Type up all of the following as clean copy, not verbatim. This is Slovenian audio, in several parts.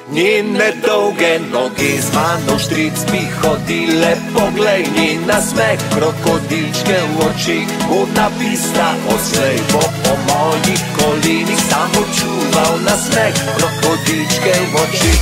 Njene dolge noge z mano v štric bi hodile, poglej njen nasmeh, krokodilčke v očih, modna pista odslej bo po mojih kolenih samo čuval nasmeh, krokodilčke v očih.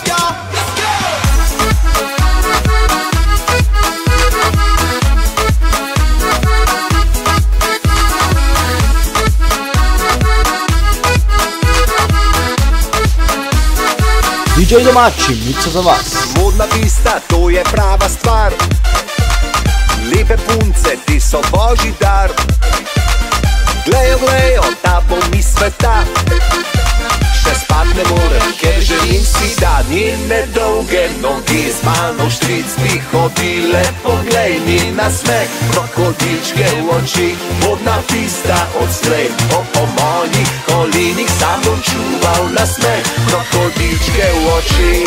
DJ Domači, mixa za vas. Modna pista, to je prava stvar. Lepe punce, ti so božji dar. Glejo, glejo, da bo mi sveta. Še spat ne morem, ker želim si, da njene dolge noge z mano v štric bi hodile, poglej njen nasmeh, krokodilčke v očih, modna pista odslej bo po mojih kolenih sam bom čuval nasmeh, krokodilčke v očih.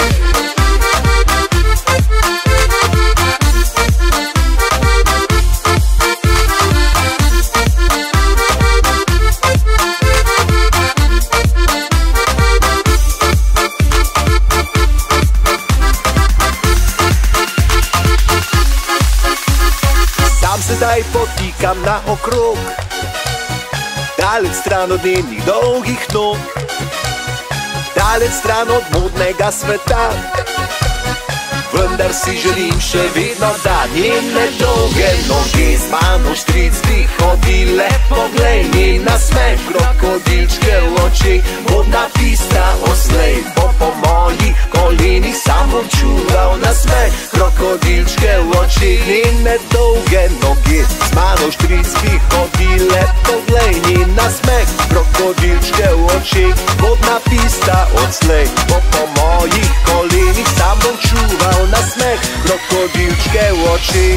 Sedaj potikam na okrog, daleč stran od njenih dolgih nog, daleč stran od modnega sveta. Vendar si želim še vedno, da njene dolge noge z mano v štric bi hodile, poglej njen nasmeh, krokodilčke v očih, modna pista odslej bo po mojih kolenih sam bom čuval nasmeh, krokodilčke v očih. Njene dolge noge z mano v štric bi hodile, poglej njen nasmeh, krokodilčke v očih, modna pista odslej bo po mojih kolenih sam bom čuval nasmeh, krokodilčke v očih.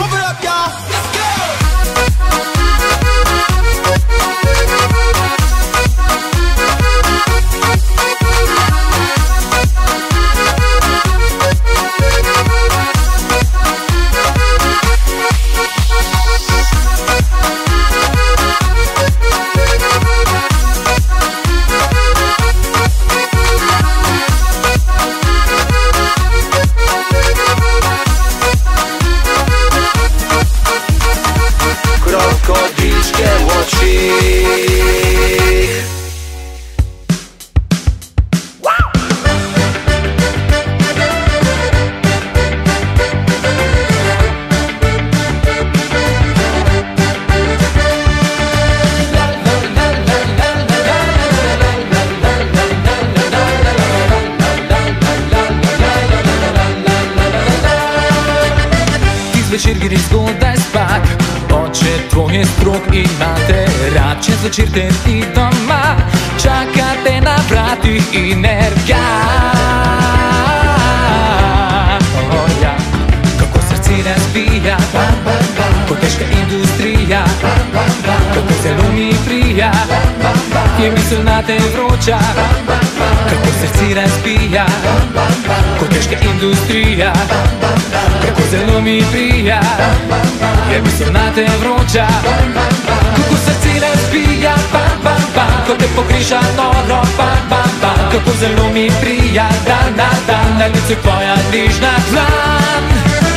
Zvečer gre zgodaj spat, oče tvoj je strog in mate rad. Čez večer te ti doma, čaka te na vratih energija. Oh, ja. Kako srce razbija, kot težka industrija, kako zelo mi prija, je misel na te vroča. Kako srce razbija, kot težka industrija, kako zelo mi prija, je misel na te vroča. Kako srce razbija, bam, bam, bam, ko te pokriža noro, bam, bam, bam. Kako zelo mi prija, dan na dan, na licu tvoja nižna dlan.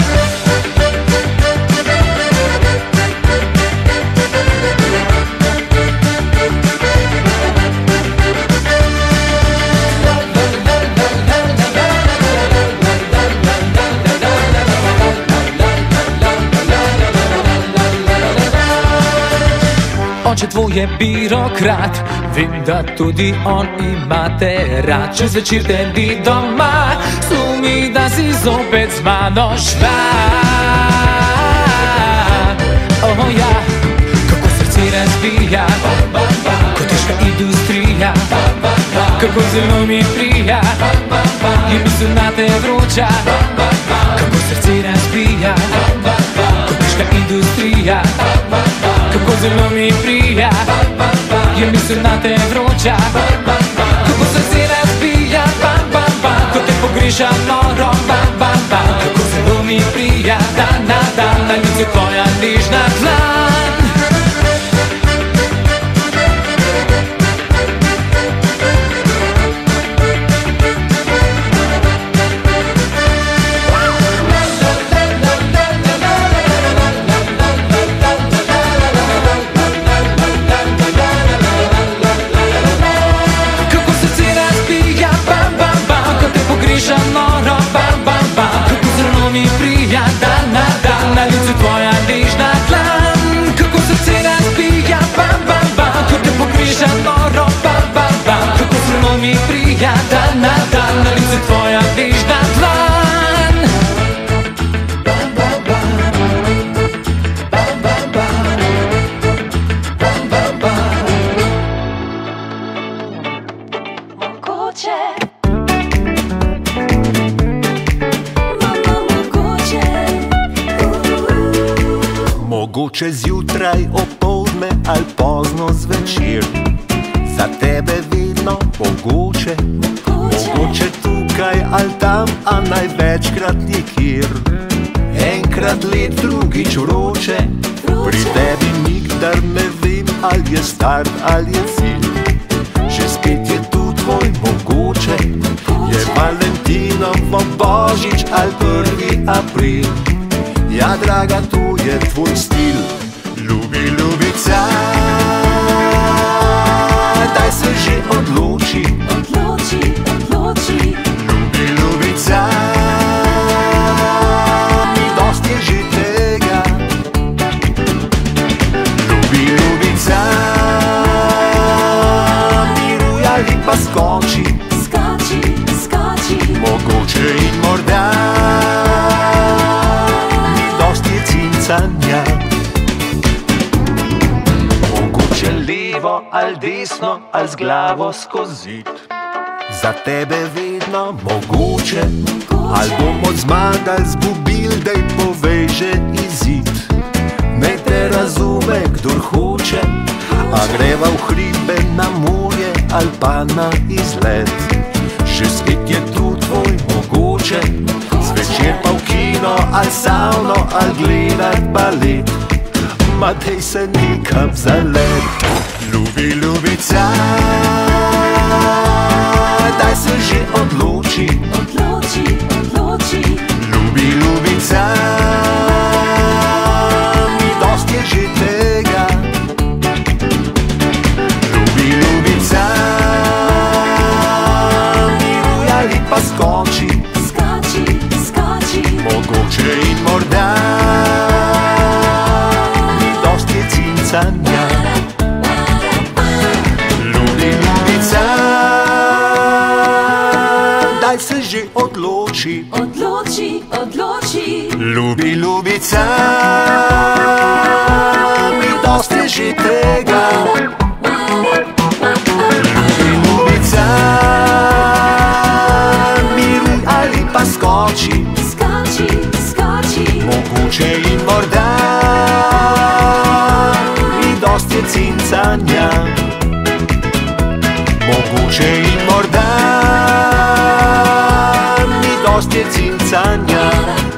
Oče tvoj je birokrat, vem, da tudi on ima te rad. Čez večer te ni doma, sumi, da si zopet z mano šla. Oh ja, kako srce razbija, kot težka industrija, kako zelo mi prija, je misel na te vroča. Kako srce razbija, kot težka industrija, kako zelo mi prija, je misel na te vroča. Kako srce razbija, bam, bam, bam, ko te pogreša noro, bam, bam, bam. Kako zelo mi prija, dan na dan, na licu tvoja nižna dlan. Mogoče zjutraj, opoldne ali pozno zvečer, za tebe vedno mogoče, mogoče tukaj ali tam, a največkrat nikjer. Enkrat let, drugič vroče, pri tebi nikdar ne vem, ali je start ali je cilj. Že spet je tu tvoj mogoče, je Valentinovo, Božič ali 1. april. Ja, draga, to je tvoj stil. Ljubi, ljubica, daj se že odloči. Odloči, odloči. Ljubi, ljubica, ni dosti je že tega. Ljubi, ljubica, miruj ali pa skoči. Skači, skači. Mogoče in morda ni dosti je cincanja. Mogoče levo ali desno ali z glavo skozi zid. Za tebe vedno mogoče, ali bomo zmagali, zgubili, daj povej že izid. Naj te razume, kdor hoče, a greva v hribe, na morje ali pa na izlet. Že spet je tu tvoj mogoče, zvečer pa v kino ali savno ali gledat balet. Ma dej se nekam zalet. Ljubi, ljubica, daj se že odloči. Odloči, odloči. Ljubi, ljubica, ni dosti je že tega. Ljubi, ljubica, miruj ali pa skoči. Skači, skači. Mogoče in morda ni dosti je cincanja. Ljubi, ljubica, daj se že odloči. Odloči, odloči. Ljubi, ljubica, mi dosti je že tega. Ljubi, ljubica, miruj ali pa skoči. Skači, skači. Mogoče in morda ni dosti je cincanja. Mogoče in morda ni dosti je cincanja.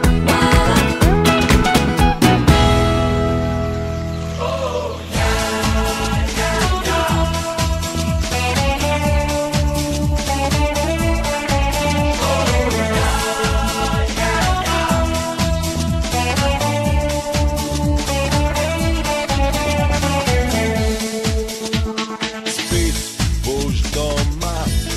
Spet boš doma,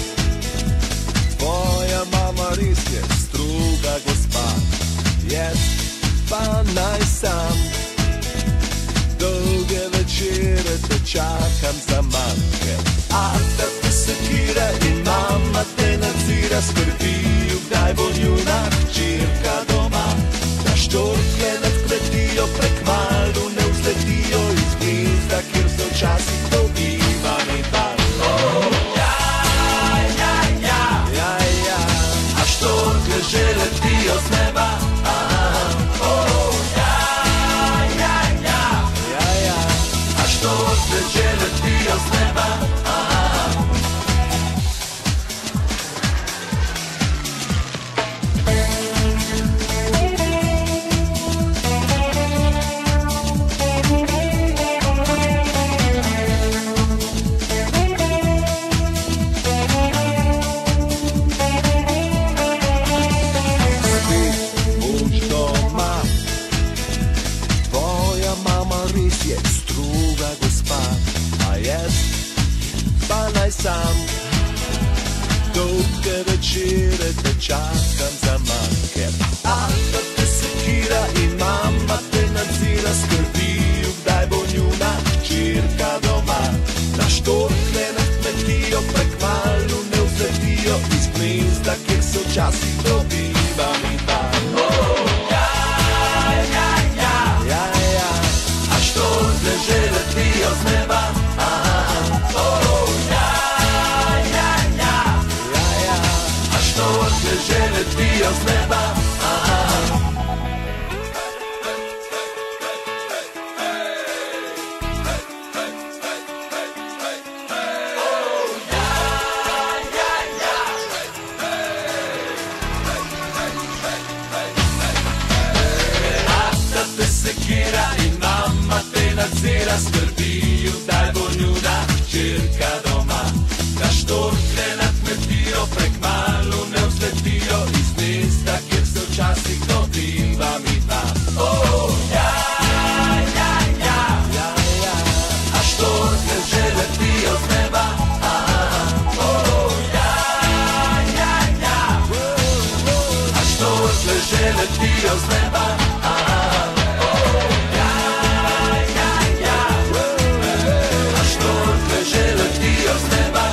tvoja mama res je stroga gospa. Jaz pa naj sam dolge večere te čakam za manjke. Ata te sekira in mama te nadzira, skrbijo, kdaj bo njuna hčerka doma. Da štorklje nad kmetijo prekmalu ne vzletijo iz gnezda, kjer so včasih dobivali dan. A štorklje že letijo z neba. A štorklje že letijo z neba. Sam dolge večere te čakam za manjke. Ata te sekira in mama te nadzira, skrbijo, kdaj bo njuna hčerka doma. Na štorklje nad kmetijo prekmalu ne vzletijo iz gnezda, kjer so včasih dobivali dan. A štorklje že letijo z neba. Že letijo z neba. sekira in mama te nadzira, skrbijo, daj bo njuna hčerka doma. Na štorkle na kmetijo, prek malu ne vzletijo, iz mesta, kjer se včasih dobiva mi dva. Ja, ja, ja, ja, ja, a štorkle že letijo z neba. Že letijo z neba. Ja, ja, ja, a štorkle že letijo z neba.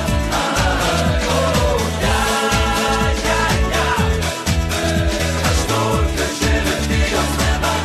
Ja, ja, ja, a štorkle že letijo z neba.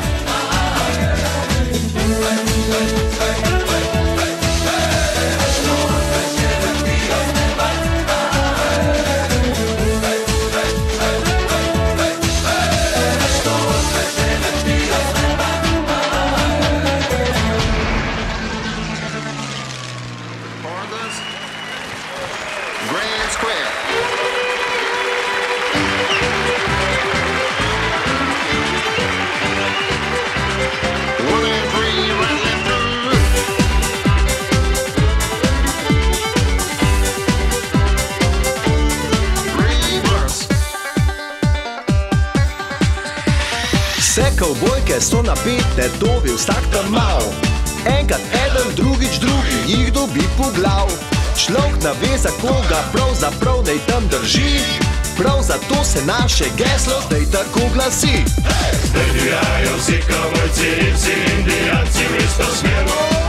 Vse kavbojke so napete, dobi vsak tam mal. Enkrat eden, drugič drugi, jih dobi po glav. Človek ne ve, za koga pravzaprav naj tam drži. Prav zato se naše geslo zdaj tako glasi. Zdaj divjajo vsi kavbojci in vsi indijanci v isto smer.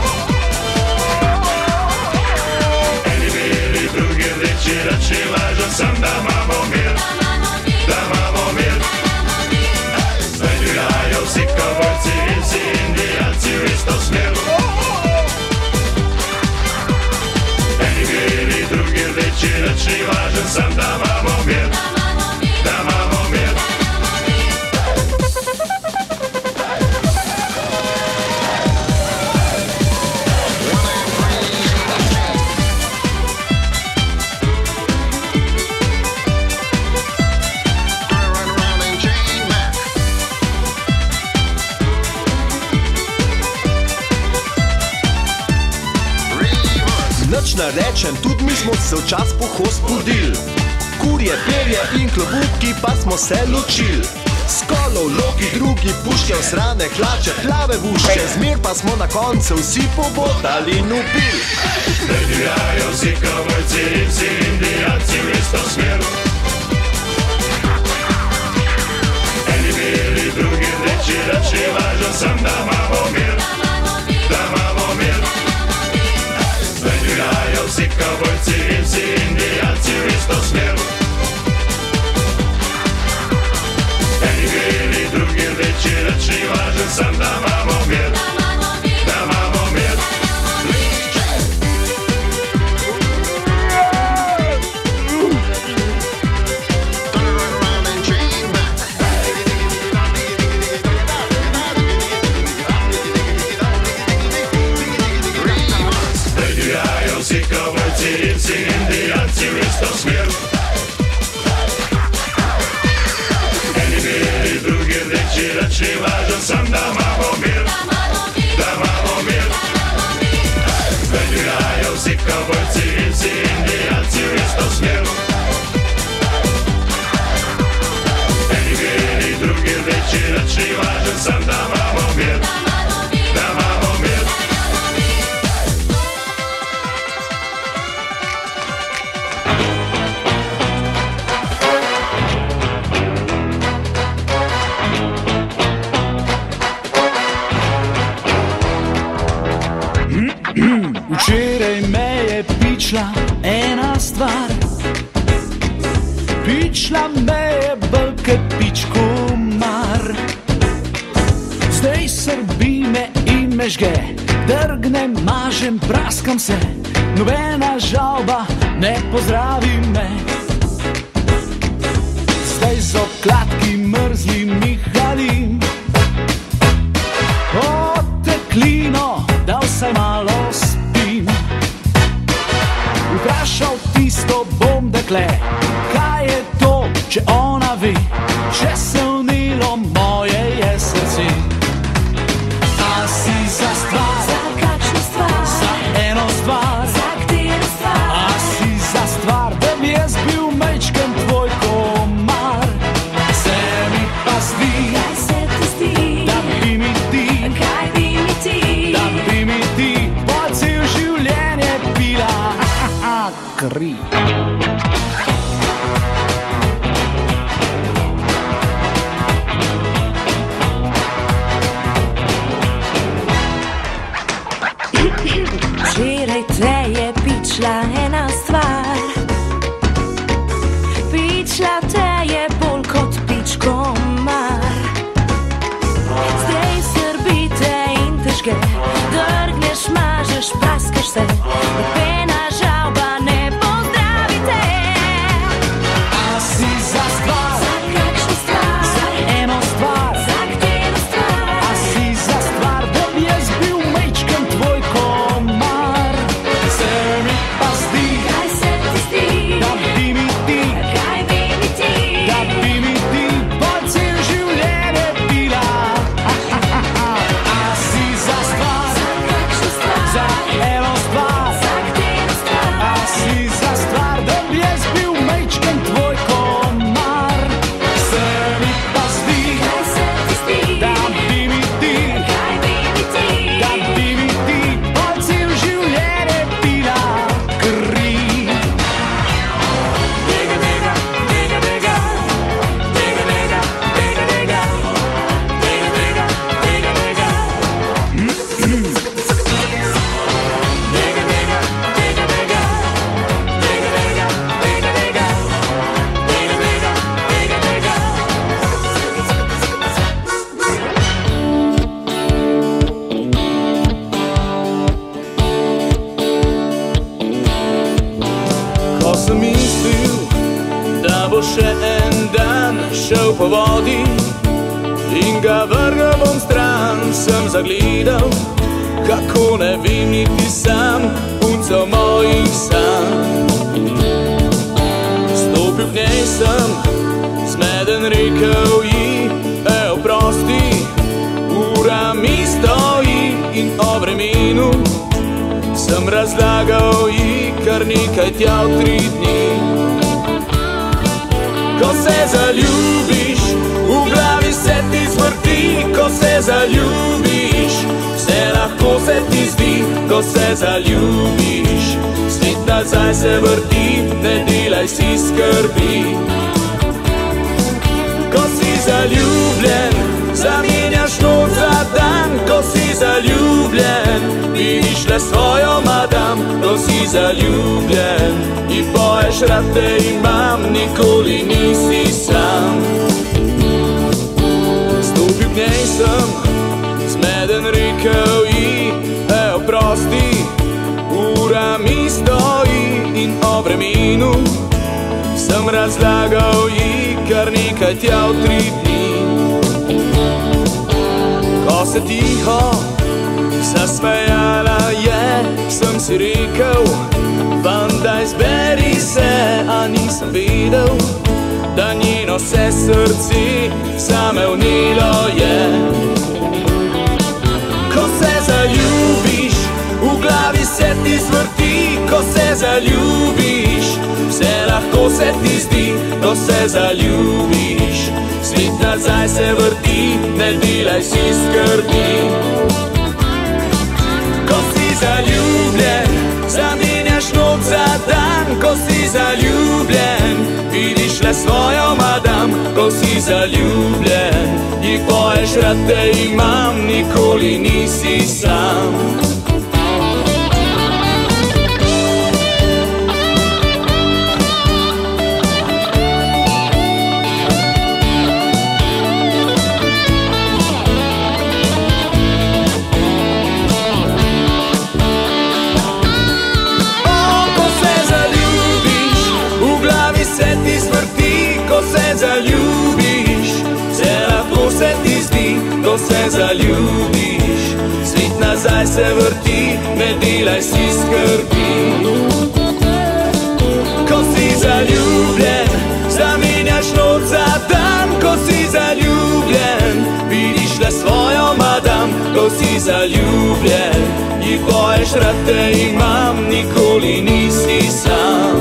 Eni beli, drugi rdeči, rači važno sam, da imamo mir. Da imamo mir. Zdaj divjajo vsi kavbojci in vsi indijanci v isto smer. Eni beli, drugi rdeči, rači važno sam, da imamo mir. Da imamo mir. Nič ne rečem, tudi mi smo se včas pohost budil. Kurje, perje in klobuki pa smo se ločil. Skolov, loki, drugi puške, osrane hlače, plave vušče, zmer pa smo na koncu vsi pobotali in upil. Zdaj divjajo vsi kavbojci in vsi indijanci v isto smer. Eni beli, drugi rdeči, rači važno sam, da imamo mir. Da imamo mir. Zdaj divjajo vsi kavbojci in vsi indijanci v isto smer. Eni beli, drugi rdeči, rači važno sam, da imamo mir. Da imamo mir. Zdaj divjajo vsi kavbojci in vsi indijanci v isto smer. Eni beli, drugi rdeči, rači važno sam, da imamo mir. Da imamo mir. Zdaj divjajo vsi kavbojci in vsi indijanci v isto smer. Eni beli, drugi rdeči, rači važno sam, da imamo mir. Da imamo mir. Včeraj me je pičla ena stvar. Pičla me je bolj pičko mar. Zdaj srbi me in me žge, drgnem, mažem, praskam se, nobena žalba ne pozdravi me. Zdaj z okladki mrzlim nihalim, oteklino, da vsaj malo spim. Vprašal tisto bom dekle, kaj je to, če ona ve, če se vnilo moje je srce. kri. Včeraj te je pičla ena stvar, pičla te je bolj kot pič komar. Zdaj srbite in težke, drgneš, mažeš, praskaš se, nobena žalba ne pozdravite. A si za stvar, Za kakšno stvar, za eno stvar, za katero stvar, a si za stvar, da bi jaz bil majčken tvoj komar. Se mi pa zdi, kaj se ti zdi, da bi mi ti, kaj bi mi ti, da bi mi ti po cel življenje bila. A si za stvar, za kakšno stvar, za eno stvar, za katero stvar, a si za stvar, da bi jaz bil majčken tvoj komar. Se mi pa zdi, kaj se ti zdi, da bi mi ti, kaj bi mi ti, da bi mi ti po cel življenje pila kri. Dega, dega, dega, dega, dega, dega, dega, dega, dega, dega, dega, dega. Dega, dega, dega, dega, dega, dega, dega, dega, dega, Ko sem mislil, da bo še en dan šel po vodi in ga vrnil bom stran, sem zagledal, kako ne vem niti sam punco mojih sanj. Stopil k njej sem, zmeden rekel ji, oprosti, ura mi stoji in o vremenu sem razlagal ji kar nekaj tja v 3 dni. Ko se zaljubiš, v glavi se ti zvrti, ko se zaljubiš, vse lahko se ti zdi, ko se zaljubiš, svet nazaj se vrti, ne delaj si skrbi. Ko si zaljubljen, zamenjaš noč za dan, ko si zaljubljen, vidiš le svojo madam. Ko si zaljubljen in poješ rad te imam, nikoli nisi sam. Stopil k njej sem, zmeden rekel ji, oprosti, ura mi stoji in o vremenu sem razlagal ji kar nekaj tja v 3 dni. Ko se tiho zasmejala je, sem si rekel, vandaj zberi se, a nisem vedel, da njeno vse srce same vnelo je. Ko se zaljubiš, v glavi se ti zvrti, ko se zaljubiš, vse lahko se ti zdi, ko se zaljubiš, svet nazaj se vrti, ne delaj si skrbi. Ko si zaljubljen, zamenjaš noč za dan, ko si zaljubljen, vidiš le svojo madam. Ko si zaljubljen, ji poješ rad te imam, nikoli nisi sam. Ko se zaljubiš, svet nazaj se vrti, ne delaj si skrbi. Ko si zaljubljen, zamenjaš noč za dan, ko si zaljubljen, vidiš le svojo madam. Ko si zaljubljen, ji poješ rad te imam, nikoli nisi sam.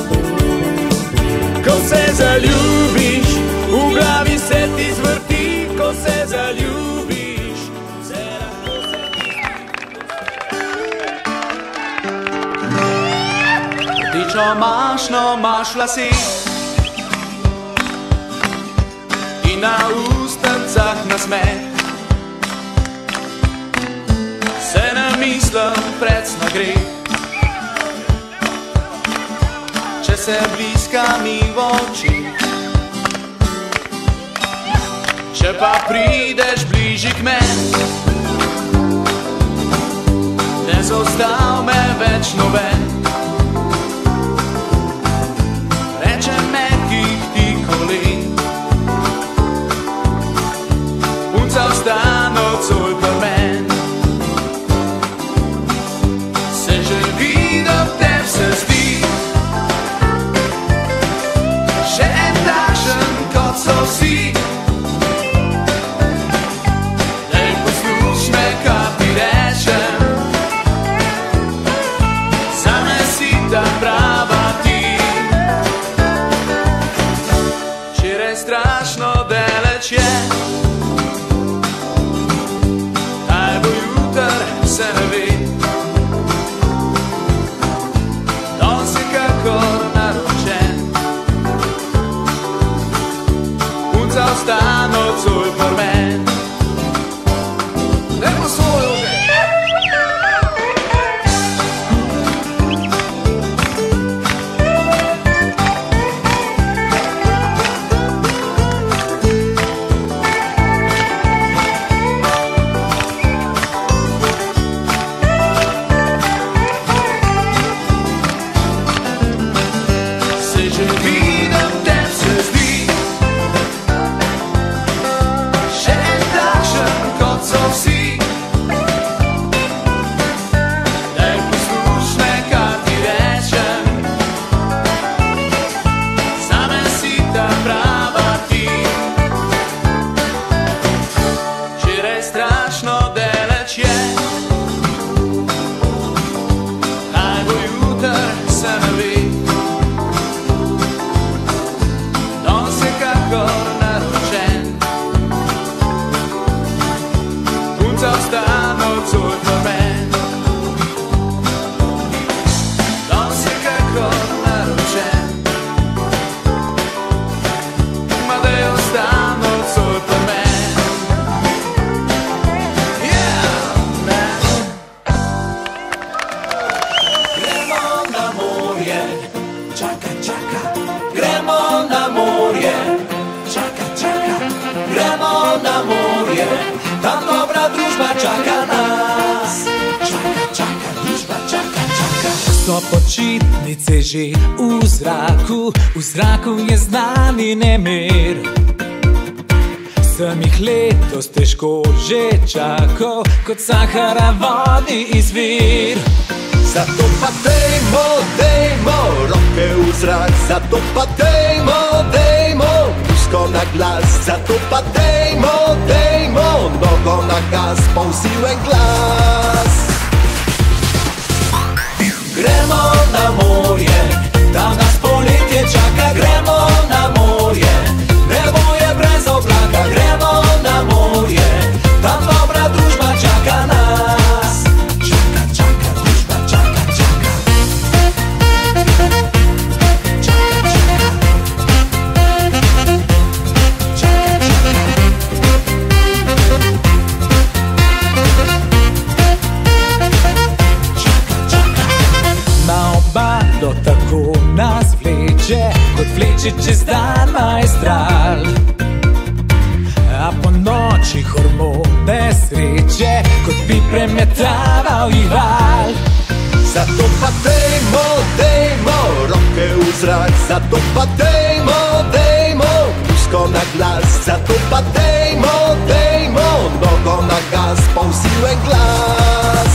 Ko se zaljubiš, v glavi se ti zvrti, ko se zaljubiš, vse lahko se ti... Rdičo, Siromašno imaš lase in na ustnicah nasmeh. Se ne mislim predsno gre, če se bliska mi v oči. Če pa prideš bližje k meni, ne zostav me več noben. Rečem mehkih ti kolen, punca ostano coj pri men. Se že vidim, tebi se zdi še en takšen, kot so vsi. Strašno daleč je, kaj bo jutr, se ne ve. Danes je kakor naročen, punca ostano coj pri men. Dajmo svojo že. Tam dobra družba čaka nas. Čaka, družba čaka. So počitnice že v zraku je znani nemir. Sem jih letos težko že čakal, kot Sahara vodi izvir. Zato pa dejmo roke v zrak, zato pa dejmo pusko na glas, zato pa dejmo nogo na gas, povsilen glas. Gremo na morje, tam nas poletje čaka, gremo na morje, nebo je brez oblaka, gremo na morje, tam dobra družba čaka nas. Čaka, družba čaka. Tako nas vleče, kot vleče čez dan majstral. A po noči hormone sreče, kot bi premetaval jih val. Zato pa dejmo roke v zrak, zato pa dejmo pusko na glas, zato pa dejmo nogo na gas, povsilen glas.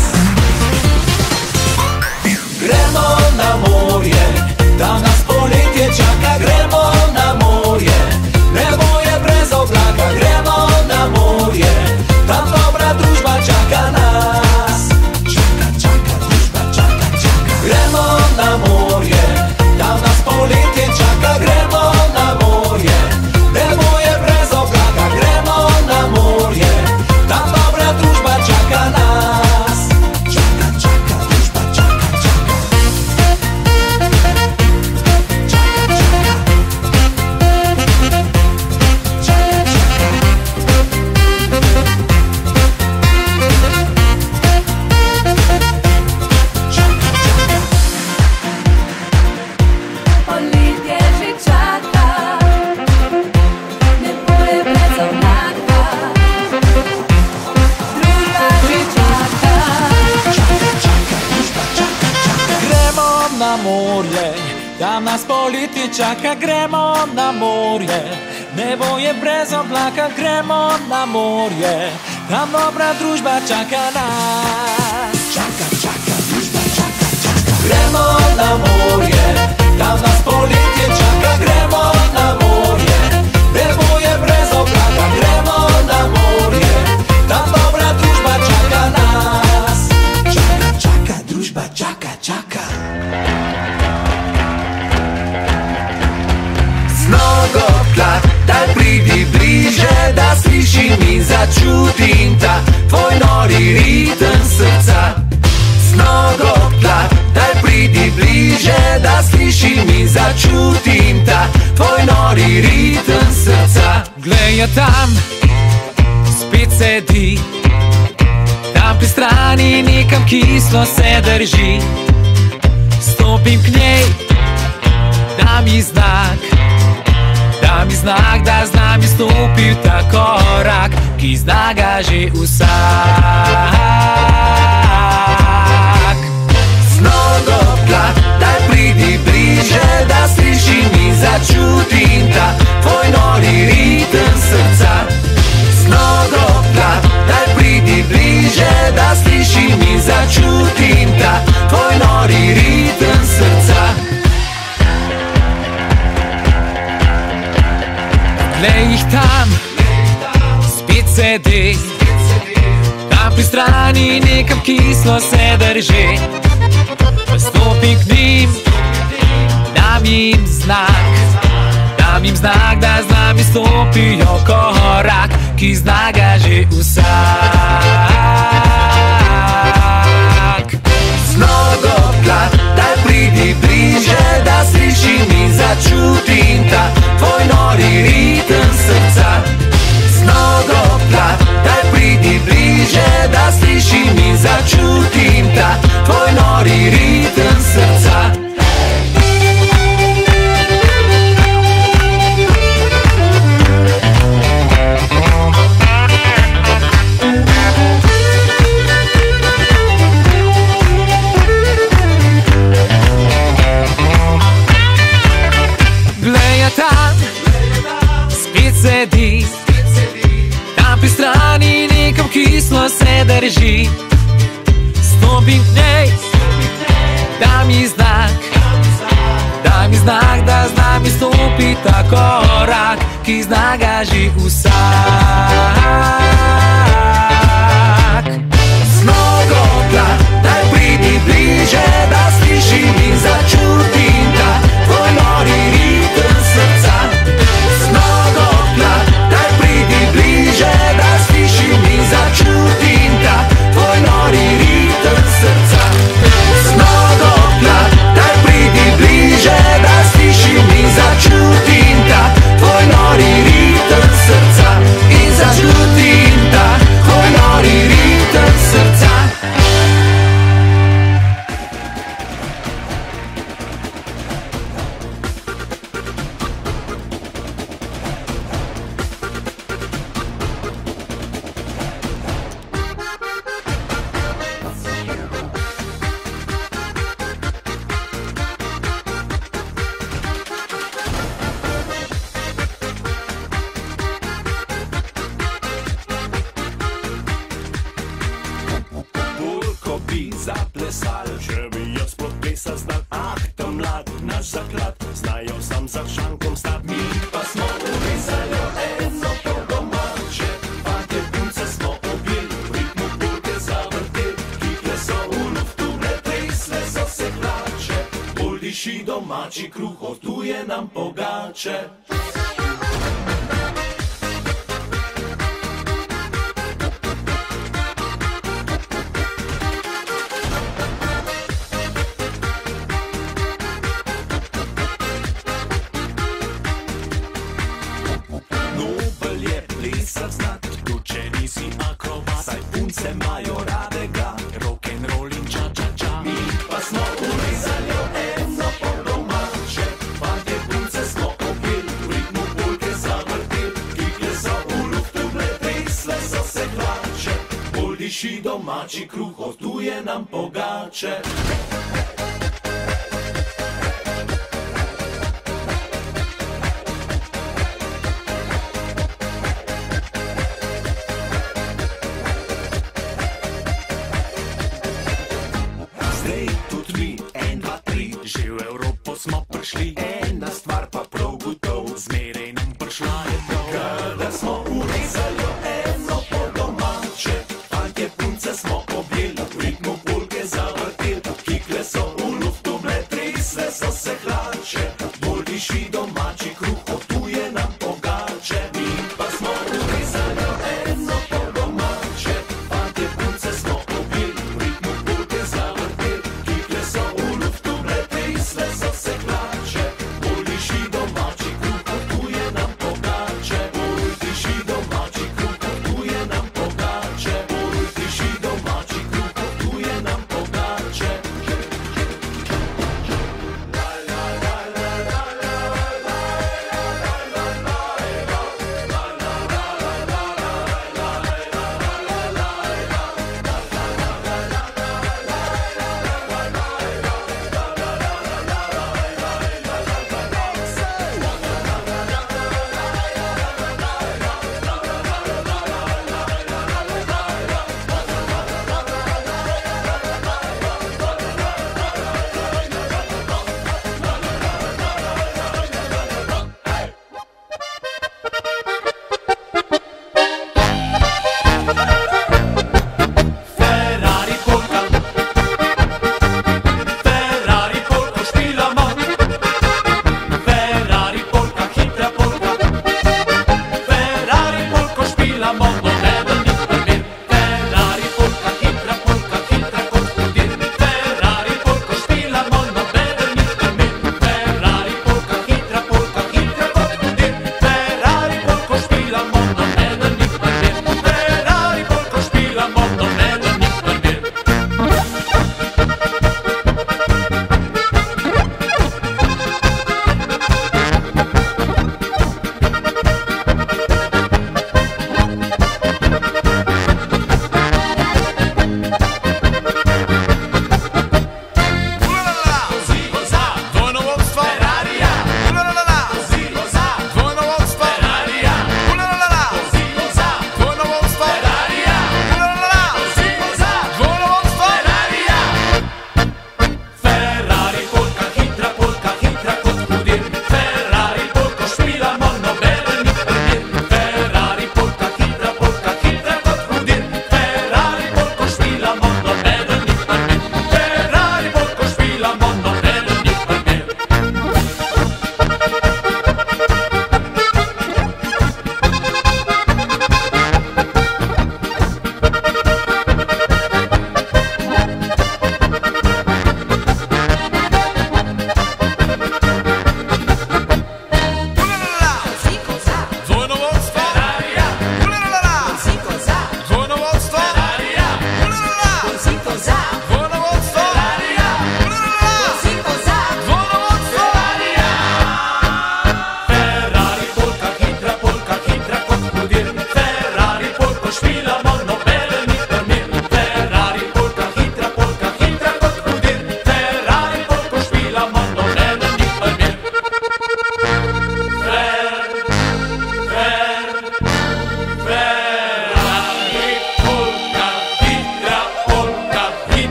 Gremo na morje, tam nas poletje čaka, gremo na morje, nebo je brez oblaka, gremo na morje, tam dobra družba čaka nas. Čaka, družba čaka. Gremo na morje, tam nas poletje čaka, gremo na morje, nebo je brez oblaka, gremo na morje, tam dobra družba čaka nas. Tam nas poleti čaka, gremo na morje. Nebo je brez oblaka, gremo na morje. Tam dobra družba čaka nas. Čaka, čaka, družba čaka, čaka. Gremo na morje, tam nas poletje čaka, gremo na morje. Nebo je brez oblaka, gremo na morje. Tam dobra družba čaka nas. Čaka, čaka, družba čaka, čaka. Snogopla, daj pridi bliže, da slišim in začutim ta tvoj nori ritem srca. Snogopla, daj pridi bliže, da slišim in začutim ta tvoj nori ritem srca. Glej je tam, spet sedi, tam pri strani nekam kislo se drži. Stopim k njej, da mi znak, da z nami stopi ta korak, ki zna ga že vsak. Snogopla, daj pridi bliže, da slišim in začutim ta tvoj nori ritem srca. Snogopla, daj pridi bliže, da slišim in začutim ta tvoj nori ritem srca. Glej jih tam, spet sedi, tam pri strani nekam kislo se drži. Stopi k njim, dam jim znak, da z nami stopijo korak, ki zna ga že vsak. Snogopla, daj pridi bliže, da slišim in začutim ta tvoj nori ritem srca. Snogopla, daj pridi bliže, da slišim in začutim ta tvoj nori ritem srca. Sedi, tam pri strani nekam kislo se drži. Stopim k njej, da mi znak, da z nami stopi ta korak, ki zna ga že vsak. Snogopla, daj pridi bliže, da slišim in začutim ta tvoj nori ritem srca. Snogopla, daj pridi bliže, da slišim in začutim ta tvoj nori ritem srca. Snogopla, daj pridi bliže, da slišim in začutim ta tvoj nori ritem srca. In začutim ta tvoj nori ritem srca. Zaplesal, če bi jaz sploh pesa znal. Ah, ta mlad, naš zaklad, znajo sam za šankom stat. Mi pa smo uvezali eno po domače, fante punce smo objeli, v ritmu burke zavrteli, kikle so v luftu pretresle, so se hlače. Bolj diši domači kruh, hotuje nam pogače. Punce imajo radega, rock'n'roll in ča-ča-ča. Mi pa smo urezali eno po domače, fante punce smo objeli, v ritmu polke zavrteli, kikle so v luftu pretresle, so se hlače. Bolj diši domači kruh, hotuje nam pogače.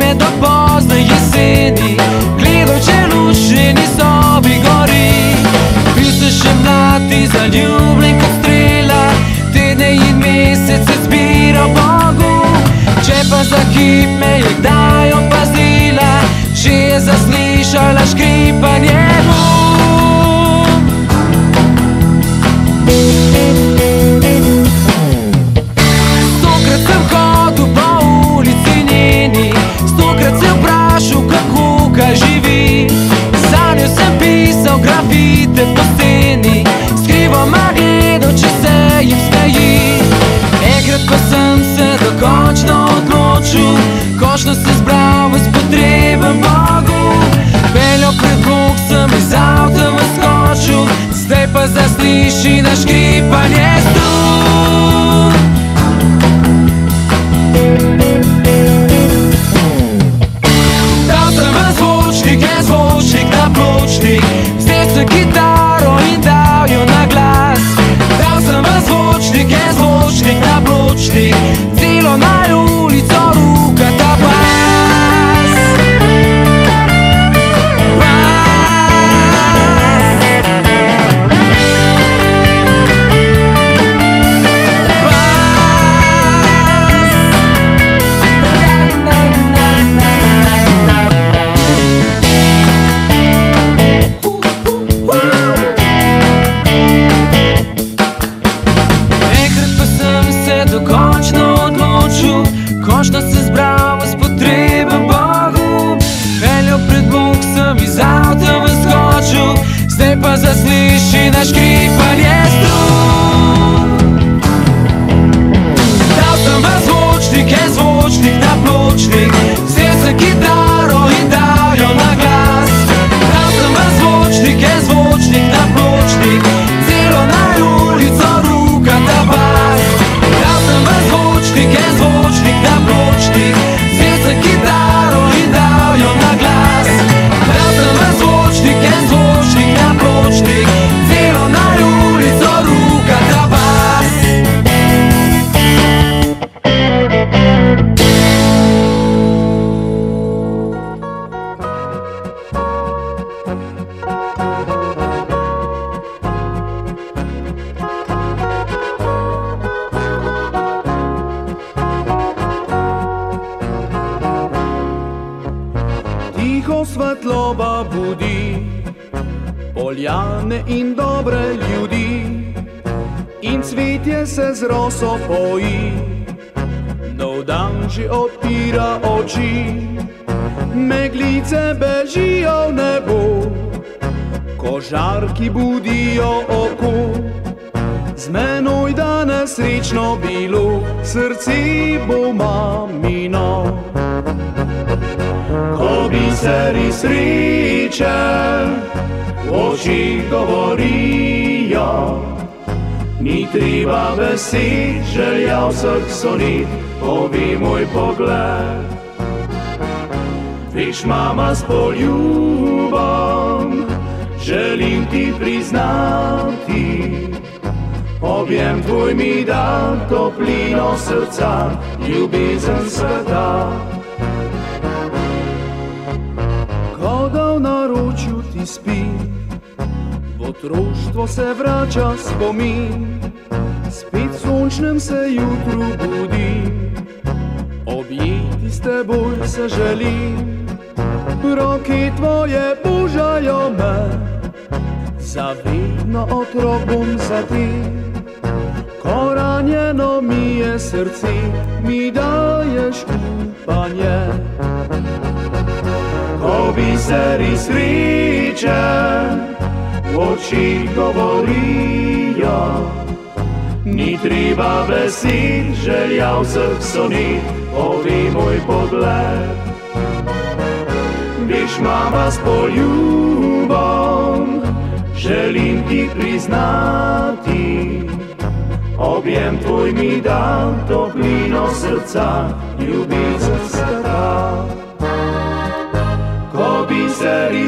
zime do pozne jeseni, gledal če lušeni sobi gori. Bil sem še mlad in zaljubljen kot strela, tedne in mesece zbiral Bogu. Če pa za hip me je kdaj opazila, že je zaslišala škripanje bum. Stokrat sem hodil po ulici njeni, stokrat sem vprašal, kako kaj živi. Zanjo sem pisal grafite po steni, skrivoma gledal, če se jim smeji. Enkrat pa sem se dokončno odločil, končno se zbral iz potreben Bogu. Peljal pred Bog sem iz avta skočil, zdaj pa zasliši na škripanje strun. Dal sem v zvočnik, je zvočnik na pločnik, vzel sem kitaro in dal jo na glas. Dal sem v zvočnik, je zvočnik na pločnik, celo na ulico ruka ta bas. Končno se zbral s potreben Bogu, peljal pred Bog sem iz avta skočil, zdaj pa zasliši na škripanje strun. Dal sem v zvočnik, je zvočnik na pločnik, vzel sem kitaro in dal jo na glas. Dal sem v zvočnik, je zvočnik na pločnik, celo na ulico ruka ta bas. Dal sem v zvočnik, je zvočnik na pločnik, vzel sem kitaro in dal jo na glas. Dal sem v zvočnik, je zvočnik na pločnik, celo na ulico ruka ta bas. Tiho svetloba budi poljane in dobre ljudi, in cvetje se z roso poji, nov dan že odpira oči. Meglice bežijo v nebo, kožarki budijo oko. Z menoj danes srečno bilo, srce bo mamino. Ko biseri sreče v očih govorijo, ni treba besed, želja vseh sonet, povi moj pogled. Veš, mama, s poljubom želim ti priznati, objem tvoj mi da toplino srca, ljubezen sveta. Ko da v naročju ti spi, v otroštvo se vrača spomin, spet v sončnem se jutru budi, objeti s teboj se želim. Roke tvoje božajo me, zavedno otrok bom za ti. Ko ranjeno mi je srce, mi daješ upanje. Ko biseri sreče v očih govorijo, ni treba besed, želja vseh sonet, povi moj pogled. Veš, mama, s poljubom želim ti priznati, objem tvoj mi da toplino srca, ljubezen sveta. Ko biseri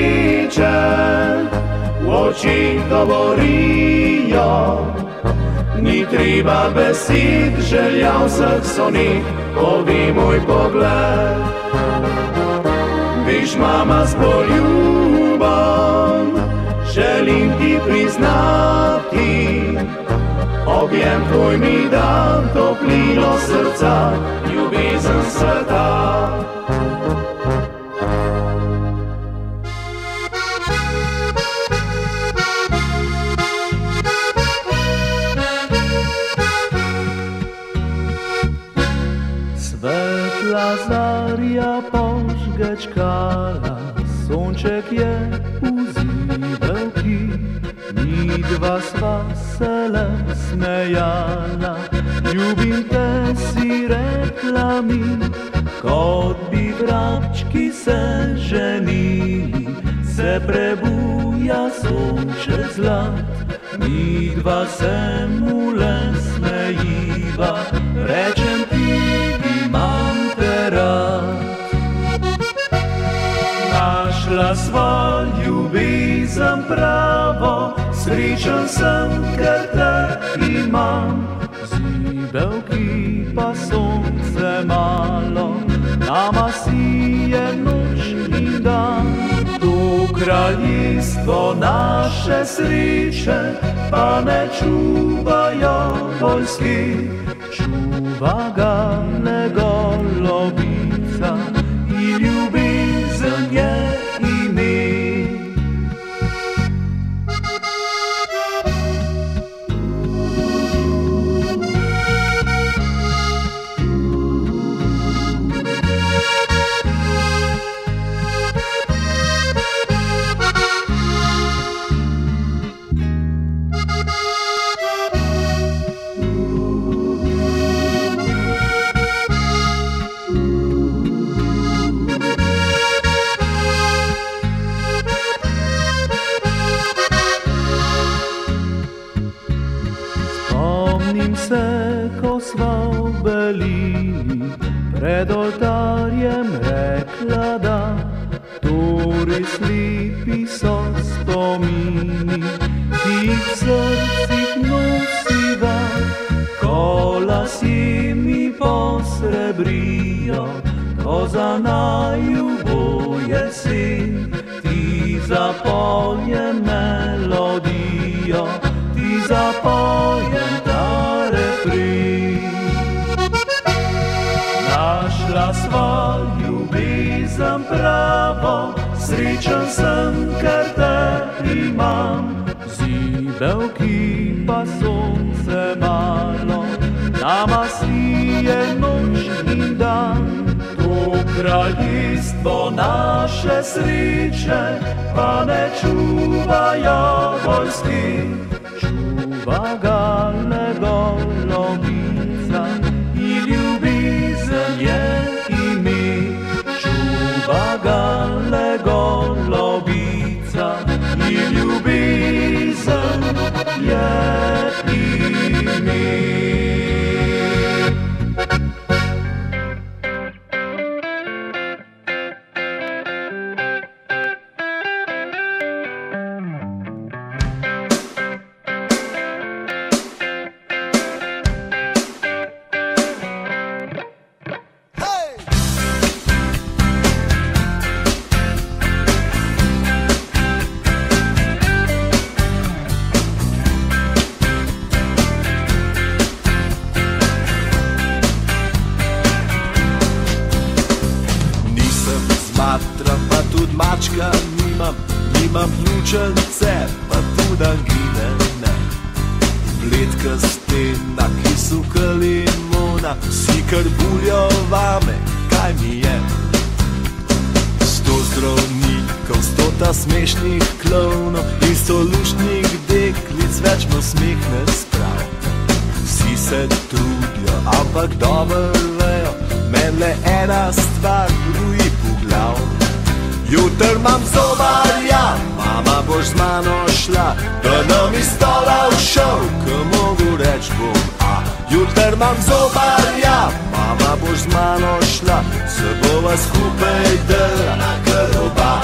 sreče v očih govorijo, Ni treba besed, želja vseh sonet, lovi moj pogled. Veš, mama, s poljubom želim ti priznati, objem tvoj mi da toplino srca, ljubezen sveta. Svetla zarja požgečkala, sonček je v zibelki, midva sva se le smejala. Ljubim te, si rekla mi, kot bi vrabčki se ženili, se prebuja sonček zlat, midva se mu le smejiva, rečem ti, imam te rad. Našla sva ljubezen pravo, srečen sem, ker te imam. Zibelki pa sonce malo, nama si je noč in dan. To kraljestvo naše sreče pa ne čuvajo vojski, čuva ga le golobica in ljubezen je ime. Spomnim se, ko sva v belini pred oltarjem rekla da, to res lepi so spomini, ki jih v srcih nosiva, ko lasje mi posrebrijo, ko za naju bo jesen, ti zapoje melodijo, ti zapojem ta refren. Našla sva ljubezen pravo, srečen sem, ker te imam. Zibelki pa sonce malo, nama si je noč in dan. To kraljestvo naše sreče pa ne čuvajo vojski, čuva ga le golobica in ljubezen je ime. Čuva ga le golobica in ljubezen je ime. Pa tudi mačka nimam pljučnice, pa tudi angine ne. Bledka stena, ki suka limona, vsi kar buljo vame, kaj mi je. 100 zdravnikov, 100 smešnih klovnov in 100 luštnih deklic, več mu smeh ne sprav. Vsi se trudijo, ampak dobro vejo, men le ena stvar bruji po glav. Jutr imam zobarja, mama boš z mano šla, da nam iz stola všel, ko mogu reč bom a. Jutr imam zobarja, mama boš z mano šla, se bova skupaj delala kar oba.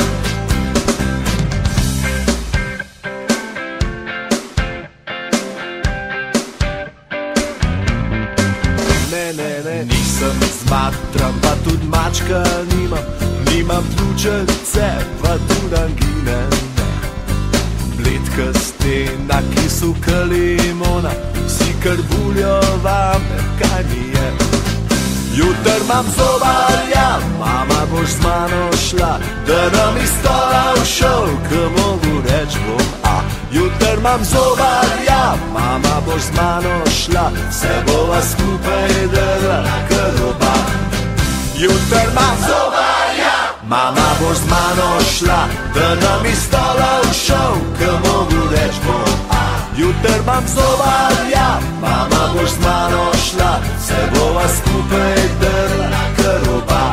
ne. Nisem zmatran, pa tudi mačka nimam pljučnice, pa tudi angine. Bledka stena, ki suka limona, vsi krvuljo vame, kaj mi je. Jutr imam zobarja, mama boš z mano šla, da nam iz stola všel, k mogu reč bom a. Jutr imam zobarja, mama boš z mano šla, se bova skupaj drla k roba. Jutr imam zobarja, mama boš z mano šla, da nam iz stola všel, k mogu reč bom a. Jutr imam zobarja, mama boš z mano šla, se bova skupaj drla k roba.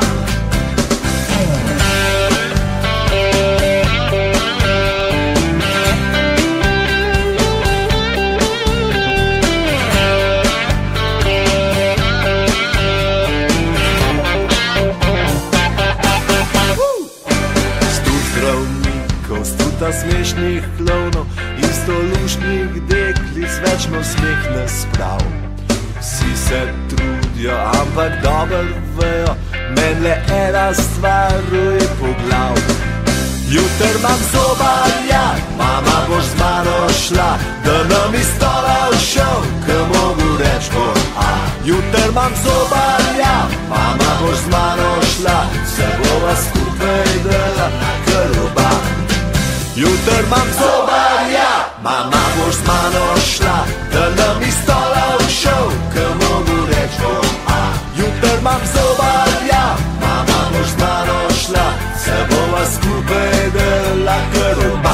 Smešnih klovnov in stolušnih deklic večno smeh ne sprav. Vsi se trudijo, ampak dobro vejo, men le ena stvar ruje po glav. Jutr imam zobarja, mama boš z mano šla, da nam iz stola všel, k mogu reč bom a. Jutr imam zobarja, mama boš z mano šla, se bova skupaj drla k roba. Jutr imam zobarja, mama boš z mano šla, da nam iz stola všel, k mogu reč bom a. Jutr imam zobarja, mama boš z mano šla, se bova skupaj drla k roba.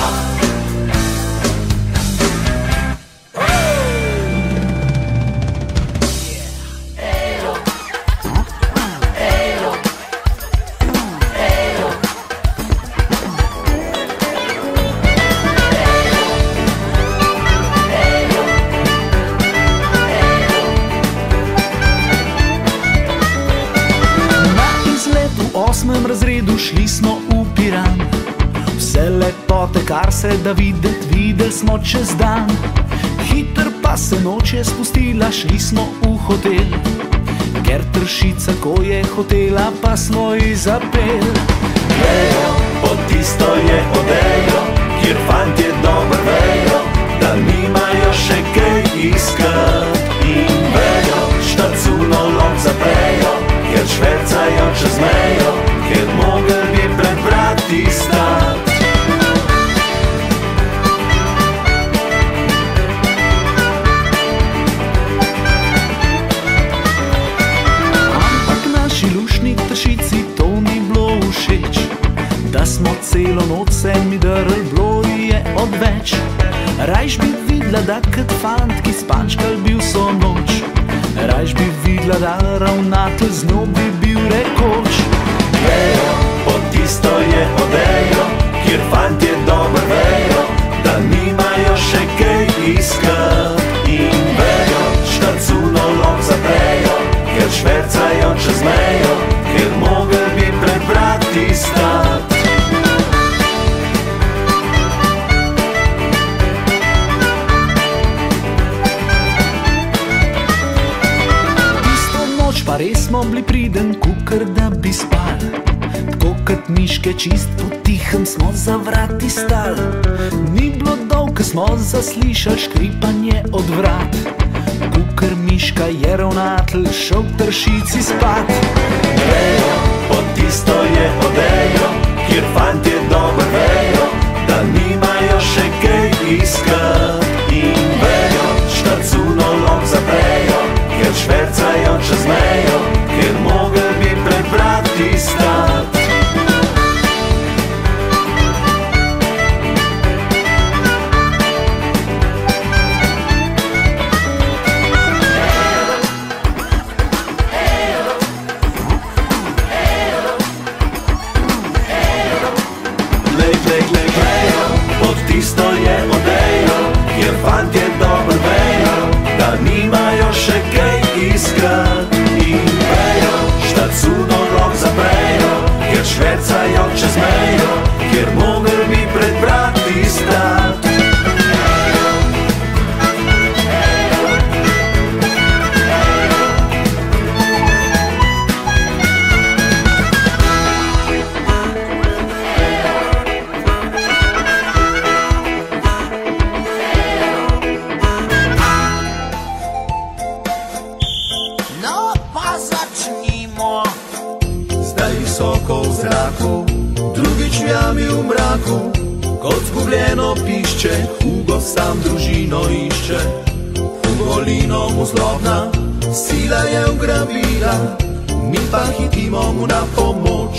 V razredu šli smo v Piran, vse lepote, kar se da videli smo čez dan. Hitr pa se noč je spustila, šli smo v hotel, ker Tršica, ko je hotela, pa smo ji zapel. Vejo, pod tisto je odejo, kjer fantje dobro vejo, da nimajo še kaj iskat. In vejo, štacuno lom zaprejo, ker švercajo čez mejo, ker mogel bi pred vrati stat. Ampak naši lušni Tršici to ni bilo všeč, da smo celo noč se mi drl, bilo je odveč. Rajš bi videla, da kot fant, ki spančkal bi vso noč, rajš bi videla, da ravnatelj z njo bi bil rekoč. Vejo, pod tisto je odejo, kjer fantje dobro vejo, da nimajo še kaj iskat. In vejo, štacuno lom zaprejo, ker švercajo čez mejo, ker mogel bi pred vrati stat. Pa res smo bili priden, kukar da bi spal, tako kot miške čist potihem smo za vrati stal. Ni bilo dolgo, smo zaslišali škripanje od vrat, kukar miška je ravnatelj šel k Tršici spat. Vejo, pod tisto je odejo, kjer fantje dobro vejo, da nimajo še kaj iskat. In vejo, štacuno lom zaprejo, ker švercajo čez mejo, ker mogel bi pred vrati stat. Lej, pod tisto je odejo, zraku, kot zgubljeno pišče, Hugo sam družino išče. Hugolino mu zlobna sila je ugrabila, mi pa hitimo mu na pomoč.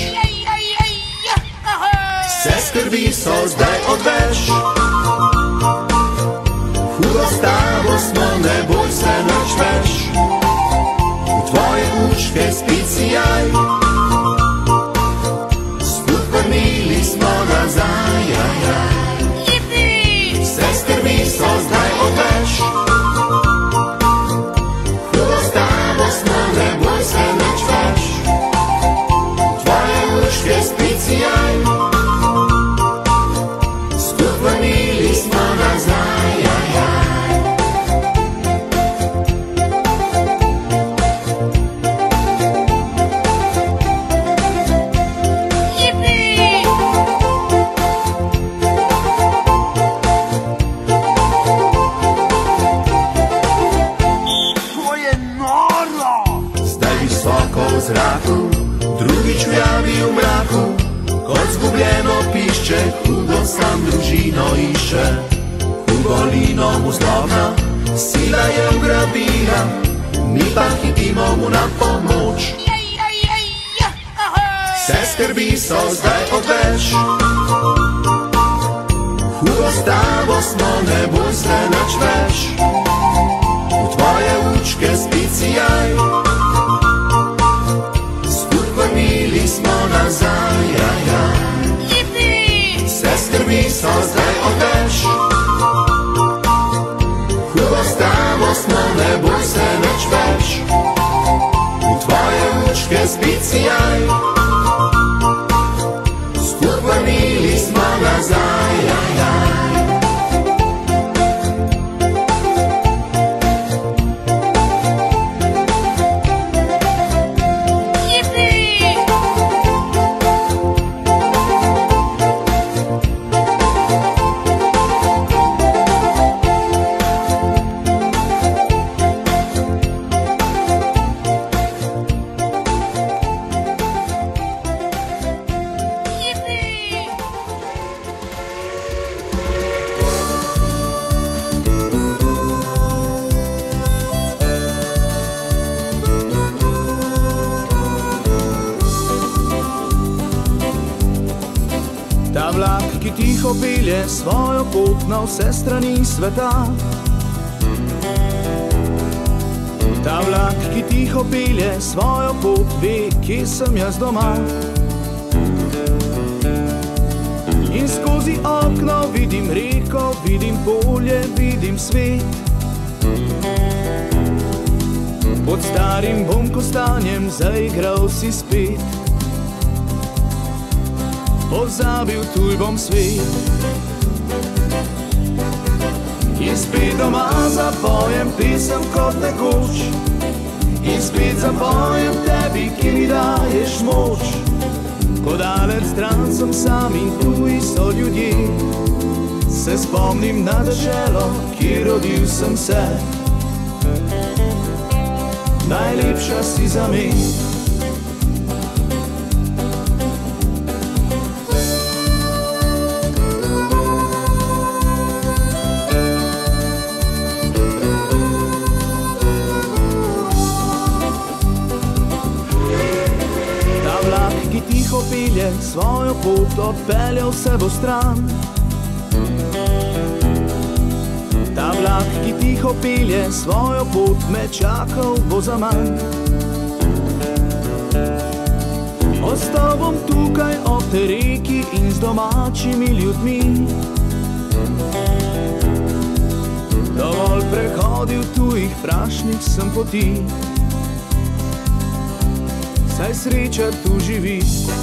Vse skrbi so zdaj odveč, Hugo, s tabo smo, ne boj se nič več. V tvoje učke spit sijaj, sput vrnili smo nazaj. Vse skrbi so zdaj odveč, Hugo, s tabo smo, ne boj se nič več. V tvoje učke spit sijaj, sput vrnili smo nazaj. V zraku, drugič vjavi v mraku, kot zgubljeno pišče, Hugo sam družino išče. Hugolino mu zlobna sila je ugrabila, mi pa hitimo mu na pomoč. Vse skrbi so zdaj odveč, Hugo, s tabo smo, ne boj se nič več. V tvoje učke spit sijaj, vrnili smo nazaj. Vse skrbi so zdaj odveč, Hugo, s tabo smo, ne boj se nič več. V tvoje učke spit sijaj, sput vrnili smo nazaj. Ta vlak, ki tiho pelje svojo pot na vse strani sveta. Ta vlak, ki tiho pelje svojo pot, ve, kje sem jaz doma. In skozi okno vidim reko, vidim polje, vidim svet. Pod starim bom kostanjem zaigral si spet, pozabil tuj bom svet. In spet doma zapojem pesem kot nekoč, in spet zapojem tebi, ki mi daješ moč. Ko dalec stran sem sam in tuji so ljudje, se spomnim na deželo, kjer rodil sem se. Najlepša si za me. Tiho pelje svojo pot, odpeljal se bo stran. Ta vlak, ki tiho pelje svojo pot, me čakal bo zaman. Ostal bom tukaj ob tej reki in z domačimi ljudmi. Dovolj prehodil tujih prašnih sem poti, saj sreča tu živi.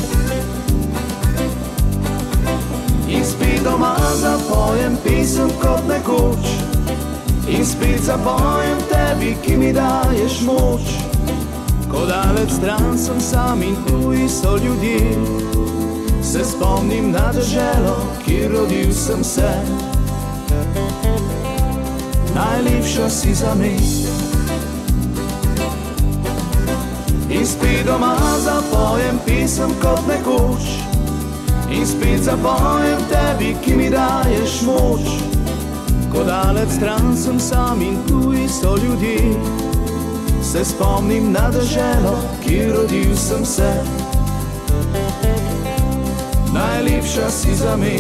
In spet doma zapojem pesem kot nekoč, in spet zapojem tebi, ki mi daješ moč. Ko dalec stran sem sam in tuji so ljudje, se spomnim na deželo, kjer rodil sem se. Najlepša si za me. In spet doma zapojem pesem kot nekoč, In spet zapojem tebi, ki mi daješ moč. Ko dalec stran sem sam in tuji so ljudje, se spomnim na deželo, kjer rodil sem se. Najlepša si za me.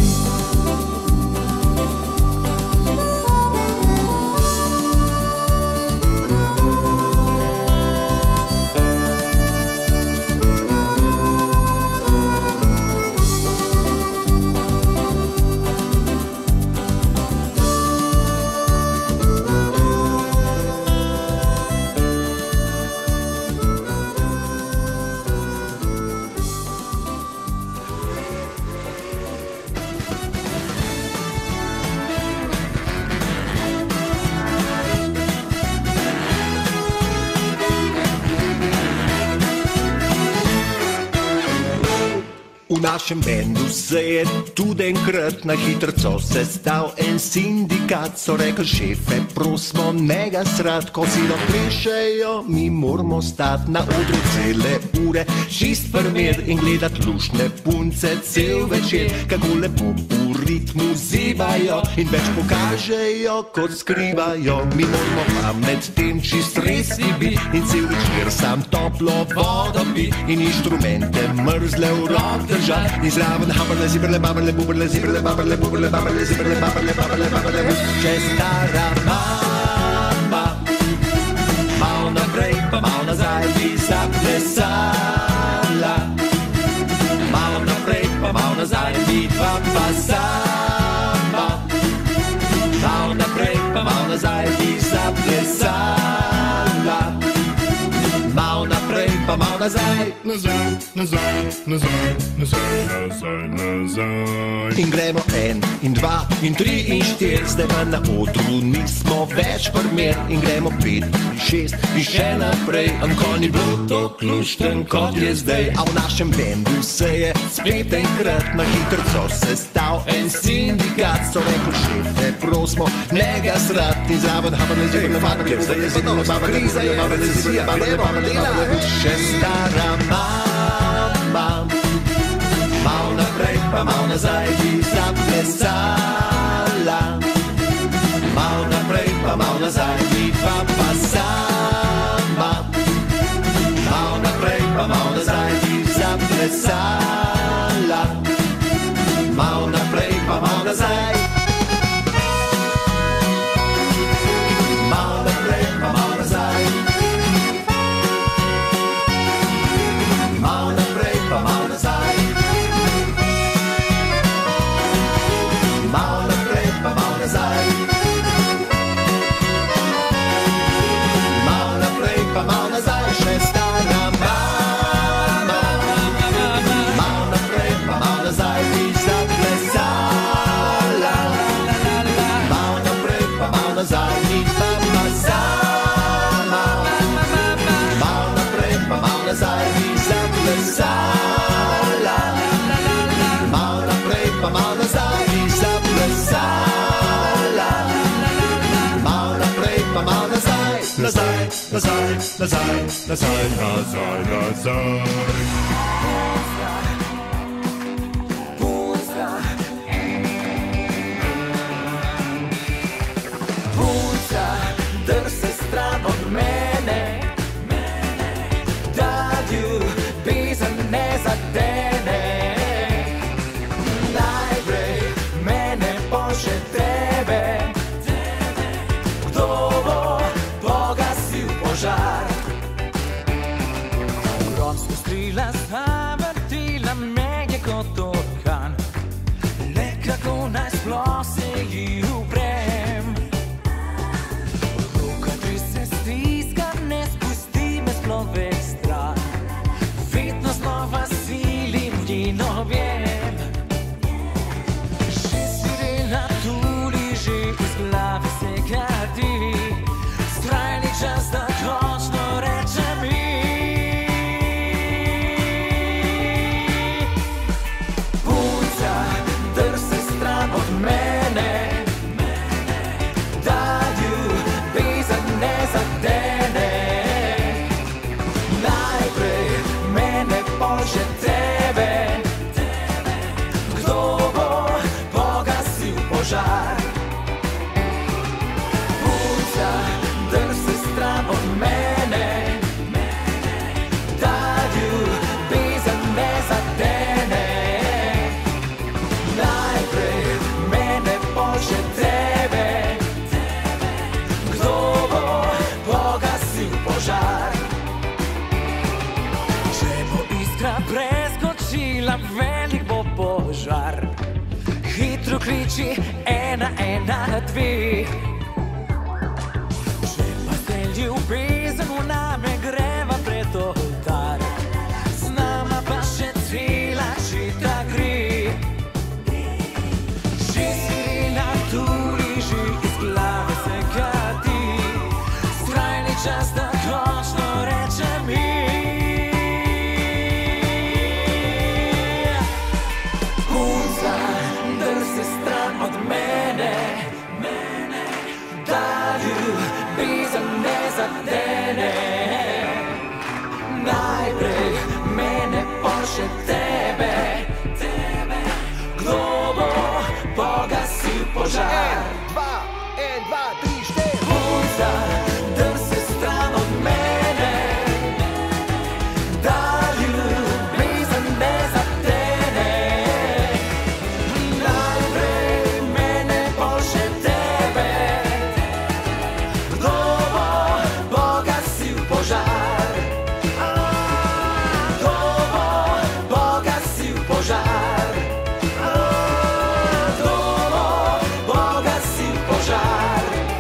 V našem bendu se je tudi enkrat na hitrco sestal en sindikat. So rekli, šefe, prosimo, ne ga srat, ko si plešejo, mi moramo stati na odru cele ure, čist primer in gledat luštne punce cel večer, kako lepo v ritmu zibajo in več pokažejo, kot skrivajo. Mi moramo pa med tem čist resni biti in cel večer sam toplo vodo pi in inštrumente mrzle v rok držati. In zraven haberle, ziberle, baberle, buberle, ziberle, baberle, buberle, baberle, ziberle, baberle, baberle, baberle. Še stara mama, mal naprej pa mal nazaj bi zaplesala. Mal naprej pa mal nazaj bi dva pa sama. Mal naprej pa mal nazaj bi zaplesala. Mal naprej pa mal nazaj. Nazaj, nazaj, nazaj, nazaj, nazaj, nazaj. In gremo en, in dva, in tri, in štir, zdaj pa na odru nismo več primer. In gremo pet, in šest, in še naprej. Ko ni bilo to klušten, kot je zdaj. A v našem bendu se je spet enkrat na hitrco sestal en sindikat. So rekli, šefe, prosimo, ne ga srat. In zraven haberle, ziberle, baberle, zdaj je ziberle, baberle, zdaj je baberle, ziberle, baberle, baberle, baberle. Še stara mama, mal naprej pa mal nazaj bi zaplesala. Mal naprej pa mal nazaj bi dva pa sama. Mal naprej pa mal nazaj bi zaplesala. Mal naprej pa mal nazaj. Mal naprej pa mal nazaj. Mal naprej pa mal nazaj. Mal naprej pa mal nazaj. Mal naprej pa mal nazaj. Še stara mama, mal naprej pa mal nazaj bi zaplesala. Mal naprej pa mal nazaj bi dva pa sama. Mal naprej pa mal nazaj bi zaplesala. Mal naprej pa mal nazaj bi zaplesala. Mal naprej pa mal nazaj. Nazaj, nazaj, nazaj, nazaj, nazaj, nazaj. Punca, drse stran od mene, da ljubezen ne zadene. Najprej mene pošlje tebe, kdo bo pogasil požar. Bronska strela sta vrtila me je kot orkan, le kako naj sploh se ji uprem. Roka ti se stiska, ne spusti me sploh več stran, vedno znova silim njeno vjem. Že sirena tuli, že iz glave se kadi, skrajni čas, da končno reče mi. Punca, drse stran od mene, da ljubezen ne zadene. Najprej mene pošlje tebe, kriči 1, 1, 2. Če pa se ljubezen v name greva pred oltar, z nama pa še cela žita gre. Že sirena tuli, že iz glave se kati, skrajni čas, da končno reče mi. Punca, drsi stran od mene, da ljubezen ne zadene. Najprej mene, pol še tebe. Kdo bo pogasil požar? 2, 1, 2, 3, 4. Punca, drsi stran od mene, da ljubezen ne zadene. Najprej mene, pol še tebe. Kdo bo pogasil požar? Kdo bo pogasil požar? Kdo bo pogasil požar?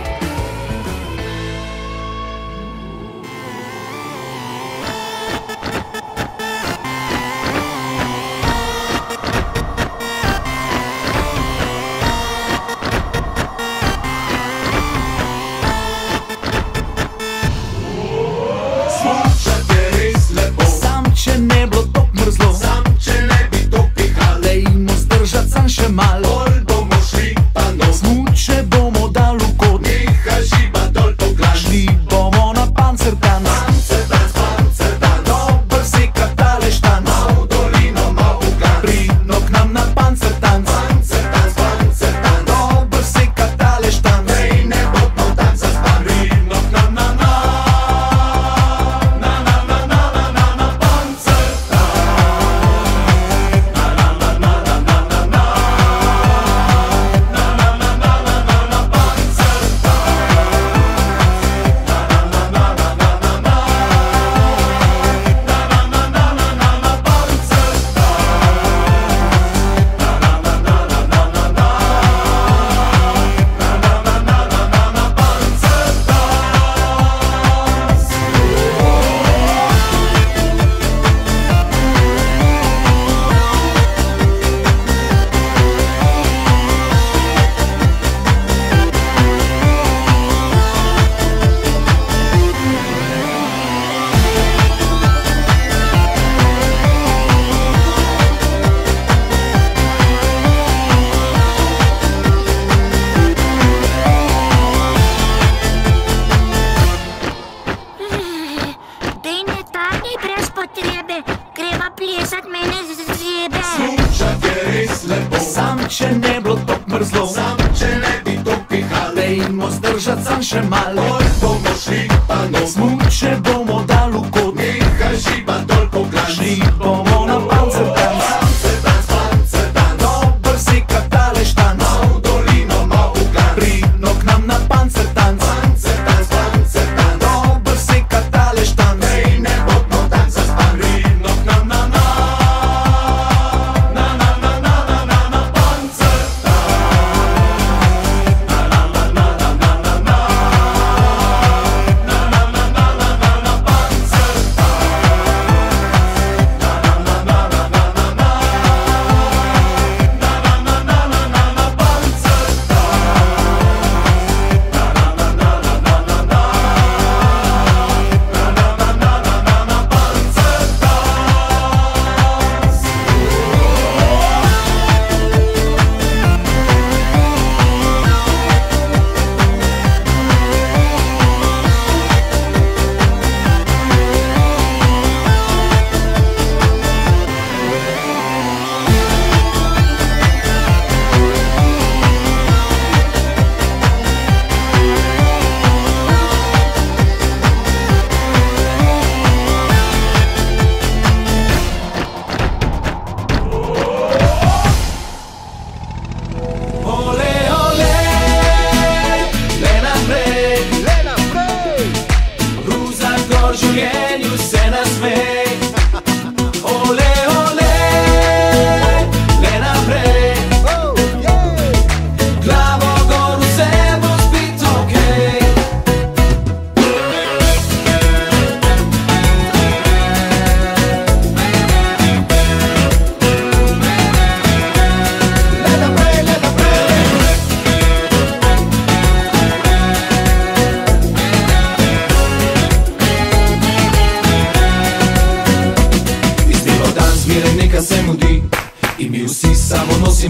Smučati je res lepo, Sam če ne bilo tok mrzlo, sam če ne bi to pihali. dejmo zdržat sam še malo. Bolj bomo šli pa nos, Smuče bomo dal v kot, neha živa dol po glas. šli bomo na pancertanc. Pancertanc, Dober se katale štanc, mal v dolino, mal v glas. pridno k nam na pancertanc. Pancertanc, Dober se katale štanc, prej ne bo to tak zaspan. Pridno k nam na Dej ne takej brez potrebe, greva plesat mene zebe. smučati je res lepo, sam če ne bilo tok mrzlo, sam če ne bi to pihali. dejmo zdržat sam še malo. Bolj bomo šli pa nos, Smuče bomo dal v kot, neha živa dol po glas. šli bomo na pancertanc. Dober se katale štanc, Mal v dolino, mal v glas. pridno k nam na pancertanc. Dober se katale štanc, Prej ne bo to tak zaspan. Pridno k nam na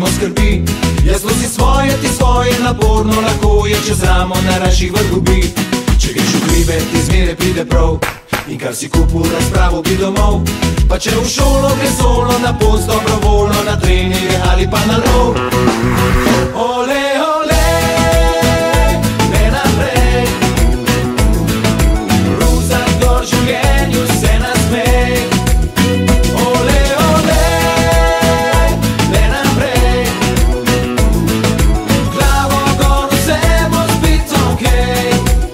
pustimo skrbi. Jaz nosi svoje, ti svoje, naporno lahko je čez ramo najrajši vrh ubi. Če greš v hribe, ti zmeraj pride prav, in kar si kupil, razpravo bi domov. Pa če v šolo gre solo, na post dobrovoljno, na treninge ali pa na lov. Ole, ole, ne naprej, ruzak gor življenju se nasmej. Ole, ole, ne naprej, glavo gor, vse bo spet okej.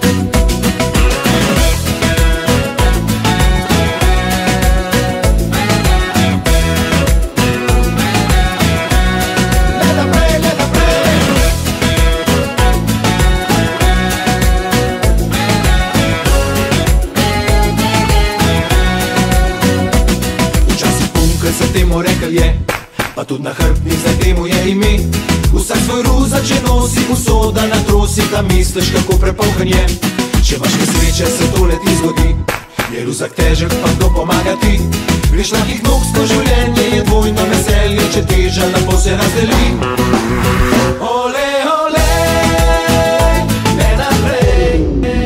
Temu rekel je, pa tudi na hrbtni zdaj temu je ime. Vsak svoj ruzak, če nosi, usoda na trosi, da misliš, kako prepolkan je. Če imaš kaj sreče, se tole ti zgodi, je ruzak težek, pa kdo pomaga ti. Greš lahkih nog, skozi življenje je dvojno veselje, če teža na pol se razdeli. Ole, ole, ne naprej.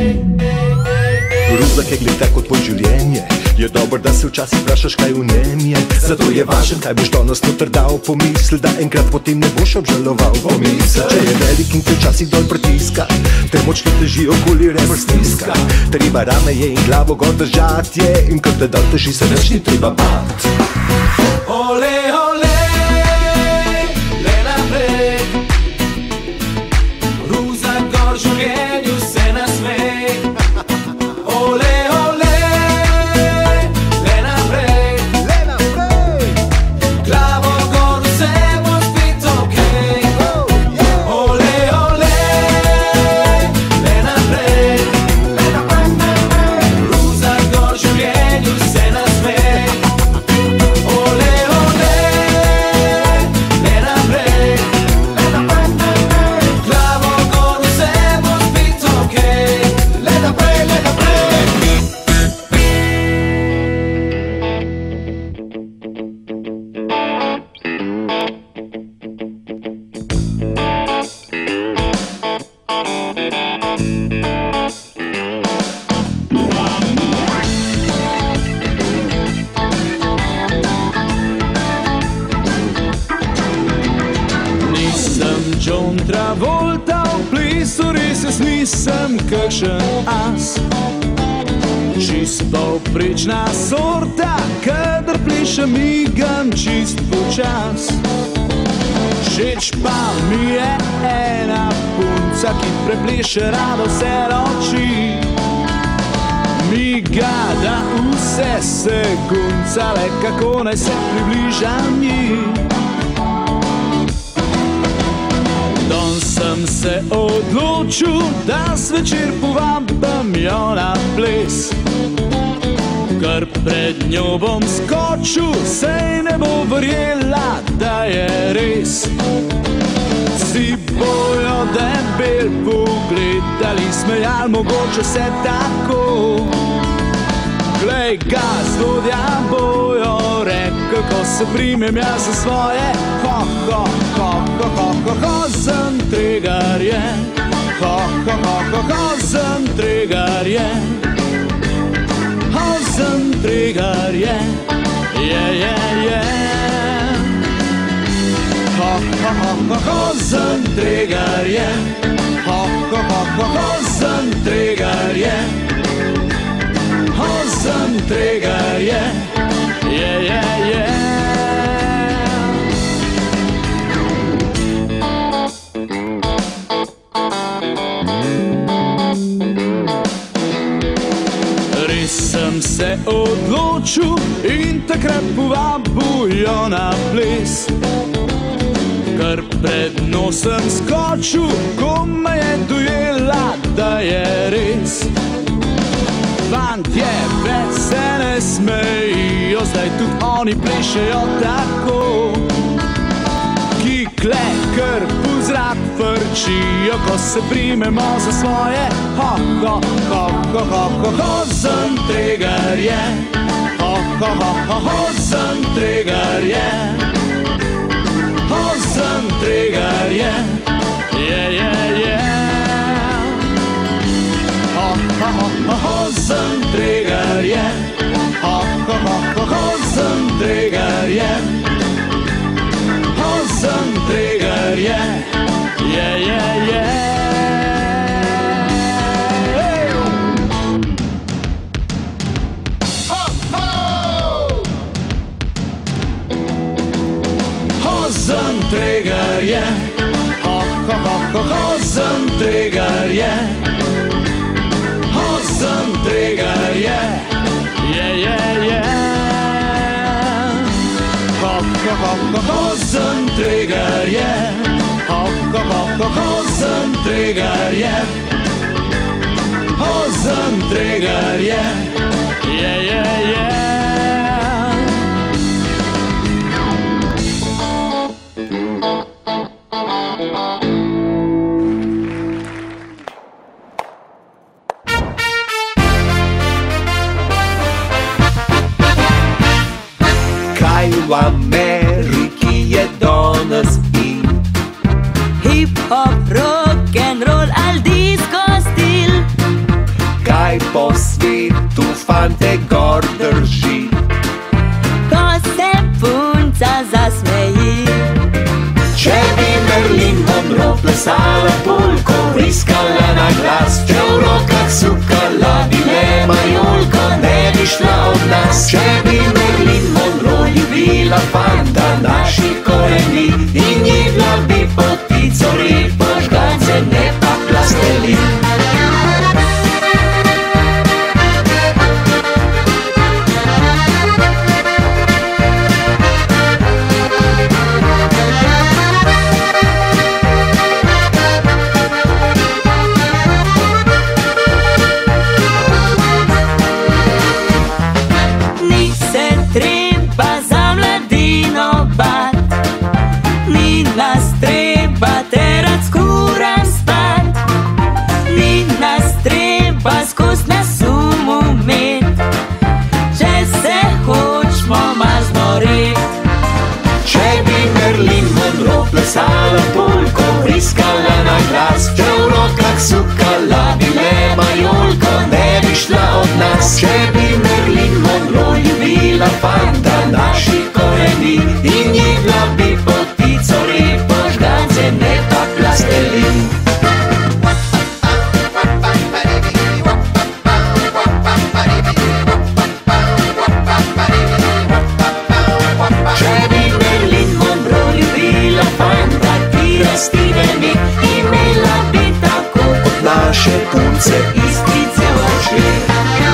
Ruzak je gleda kot tvoj življenje, je dober, da se včasih vprašaš, kaj v njem je. Zato je važen, kaj boš danes noter dal. Pomisli, da enkrat potem ne boš obžaloval. Pomisli, če je velik in te včasih dol pritiska, te močno teži okoli rebr stiska. Treba rame je in glavo gor držat je, in ko te dal teži, se več ni treba bat. Ole, ole, le naprej, ruzak gor življenju se nasmej. Ole, ole, le naprej, glavo gor, vse bo spet okej. Ole, ole, le naprej, ruzak gor življenju se nasmej. Ole, ole, le naprej, glavo gor, vse bo spet okej. Le naprej, le naprej. Nisem John Travolta v plesu, res jaz nisem kakšen as. Čist povprečna sorta, kadar plešem, migam čist počas. Všeč pa mi je ena punca, ki prepleše rado vse noči. Miga, da vse se gunca, le kako naj se približam ji. Danes sem se odločil, da zvečer povabim jo na ples. Kar pred njo bom skočil, sej ne bo verjela, da je res. Vsi bojo debel pogledali, smejali mogoče se tako. Glej ga, zgodja bojo rekel, ko se primem jaz za svoje. Ho, ho, ho, ho, ho, ho, ho, sem tregarje. Ho, ho, ho, ho, ho, sem tregarje. Ho, sem tregarje. Je, je, je. Ho, ho, ho, ho, ho, sem tregarje. Ho, ho, ho, ho, ho, sem tregarje. Ho, sem tregarje. Je, je, je. Res sem se odločil in takrat povabil jo na ples. Kar pred nosem skočil, ko me je dojela, da je res. Fantje več se ne smejijo, zdaj tudi oni plešejo tako. Ki klekar v zrak frčijo, ko se primemo za svoje. Ho, ho, ho, ho, ho, ho, ho, sem tregarje. Ho, ho, ho, ho, ho, sem tregarje. Ho, Hosentregar je, Hosentregar je, Hosentregar je, Hosentregar je, Hosentregar je, Hosentregar je, Hosentregar je, Hosentregar je, Hosentregar je, Hosentregar je, Kaj v Ameriki je danes in Hip-hop, rock'n'roll ali disco stil. kaj po svetu fante gor drži? Ko se punca zasmeji, Če bi Marilyn Monroe plesala polko, vriskala na glas, če v rokah sukala bi le majolko, ne bi šla od nas. Če bi Marilyn Monroe ljubila fanta naših koreni in jedla bi potico repo, žgance, ne pa plastelin. ni se treba za mladino bat, ni nas treba terat skuram spat, ni nas treba skozi na sumu met, če se hočemo mazno red. Če bi Marilyn Monroe plesala polko, vriskala na glas, če v rokah sukala bi le majolko, ne bi šla od nas. Če bi Marilyn Monroe ljubila fanta naših koreni in jedla bi potico repo, žgance, ne pa plastelin. Če bi Marilyn Monroe ljubila fanta, ti rastine mi, imela bi tako kot naše punce iskrice v očeh.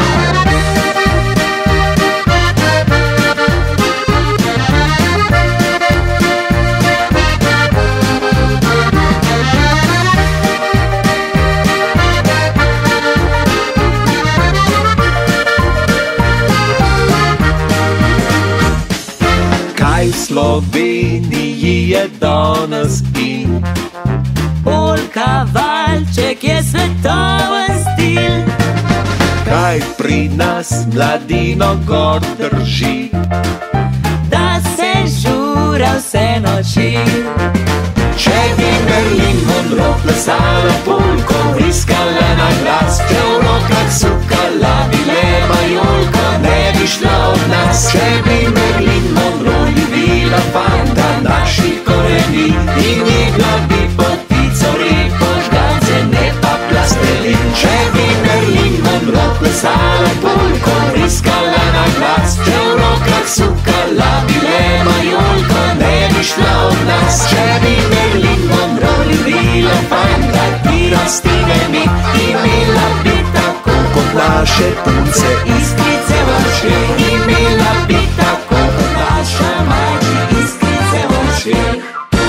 Kaj v Sloveniji je danes in Polka, valček je svetoven stil. kaj pri nas mladino gor drži? Da se žura vse noči, Če bi Marilyn Monroe plesala polko, vriskala na glas, če v rokah sukala bi le majolko, ne bi šla od nas. Če bi Marilyn Monroe ljubila fanta naših koreni in jedla bi potico repo, žgance, ne pa plastelin. Če bi Marilyn Monroe plesala polko, vriskala na glas, če v rokah sukala bi le majolko, ne bi šla od nas. Če bi Marilyn Monroe ljubila fanta, ti rastine mi, imela bi tako kot naše punce iskrice v očeh. Imela bi tako kot naša mati iskrice v očeh.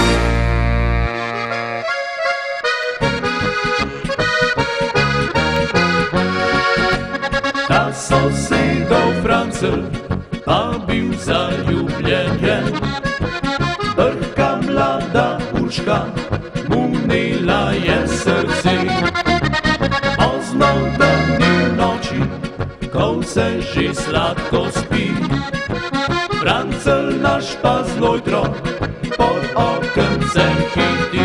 Ta sosedov Francelj pa bil zaljubljen je, brka mlada Urška mu nela je srce. Pozno v dani noči, ko se že sladko spi, Francelj naš pa zlojtro pod okencem hiti.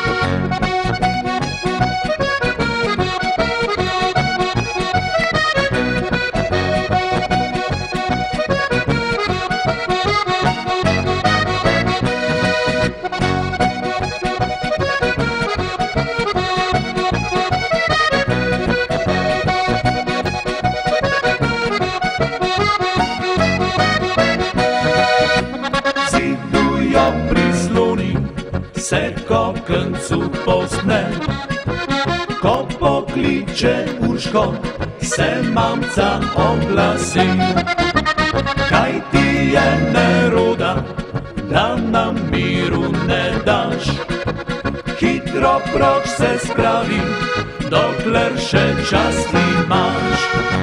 Se kokencu posne, ko pokliče Urško, se mamca oglasi. Kaj ti je neroda, da nam miru ne daš? Hitro proč se spravi, dokler še čas imaš.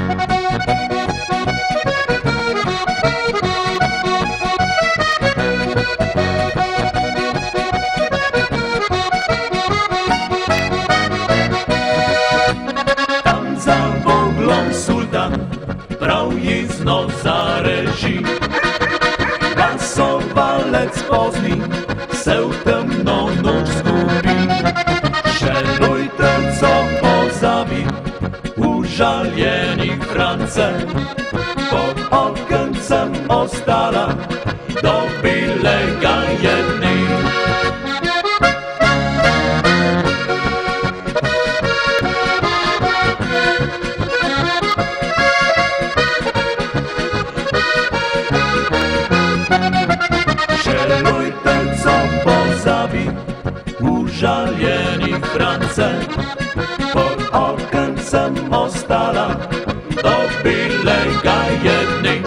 Prav jizno zareži, basovalec pozni se v temno noč zgubi. Šelujte, co pozabi, užaljeni France, pod okencem ostala do bilega jedni. Užaljeni France, pod okencem ostala do bilega jedni.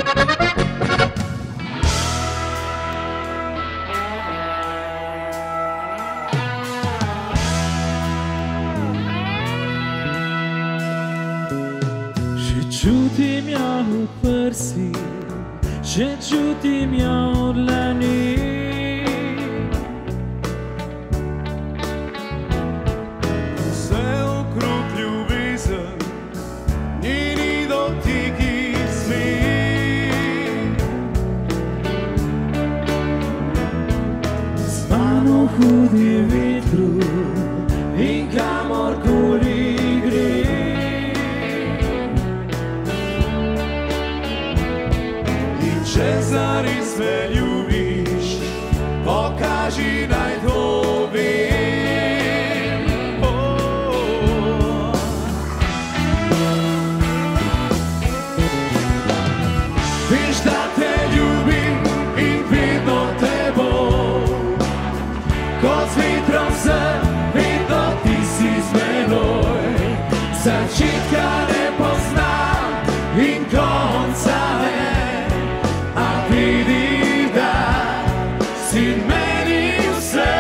Še čutim ja v prsi, še čutim ja od lani. Hudi vetru in kamorkoli gre. In če zares me ljubiš, pokaži, naj to vem. Veš, da te ljubim in vedno te bom. Ko z vetrom sem, vedno ti si z menoj. Začetka ne poznam in konca ne, a vidi, da si meni vse.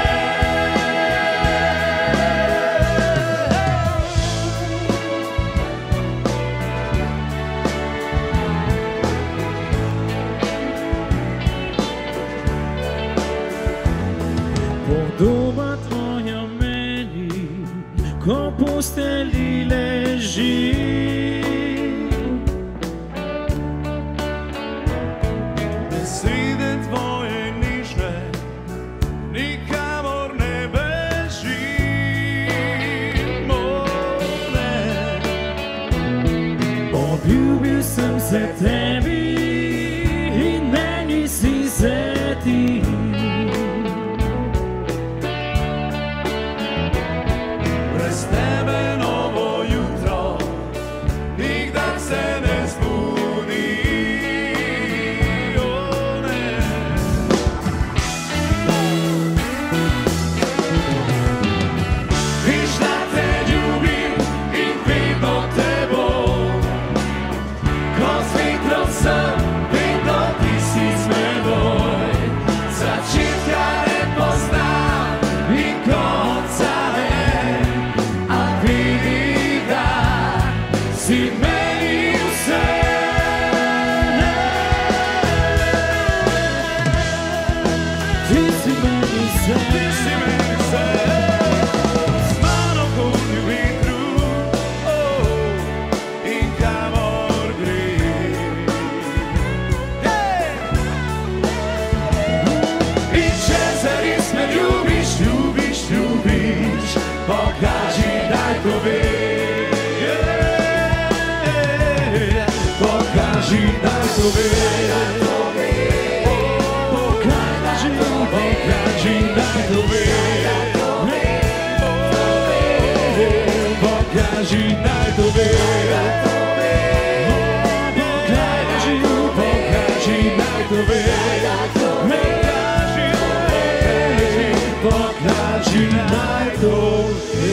Podoba tvoja meni, ko posteli leži. Besede tvoje nižne, nikamor ne beži. Obljubil sem se tebi in meni si se ti. Pokaži, naj to ve. Pokaži, naj to ve. Pokaži, naj to ve. Pokaži, naj to ve. Pokaži, naj to ve.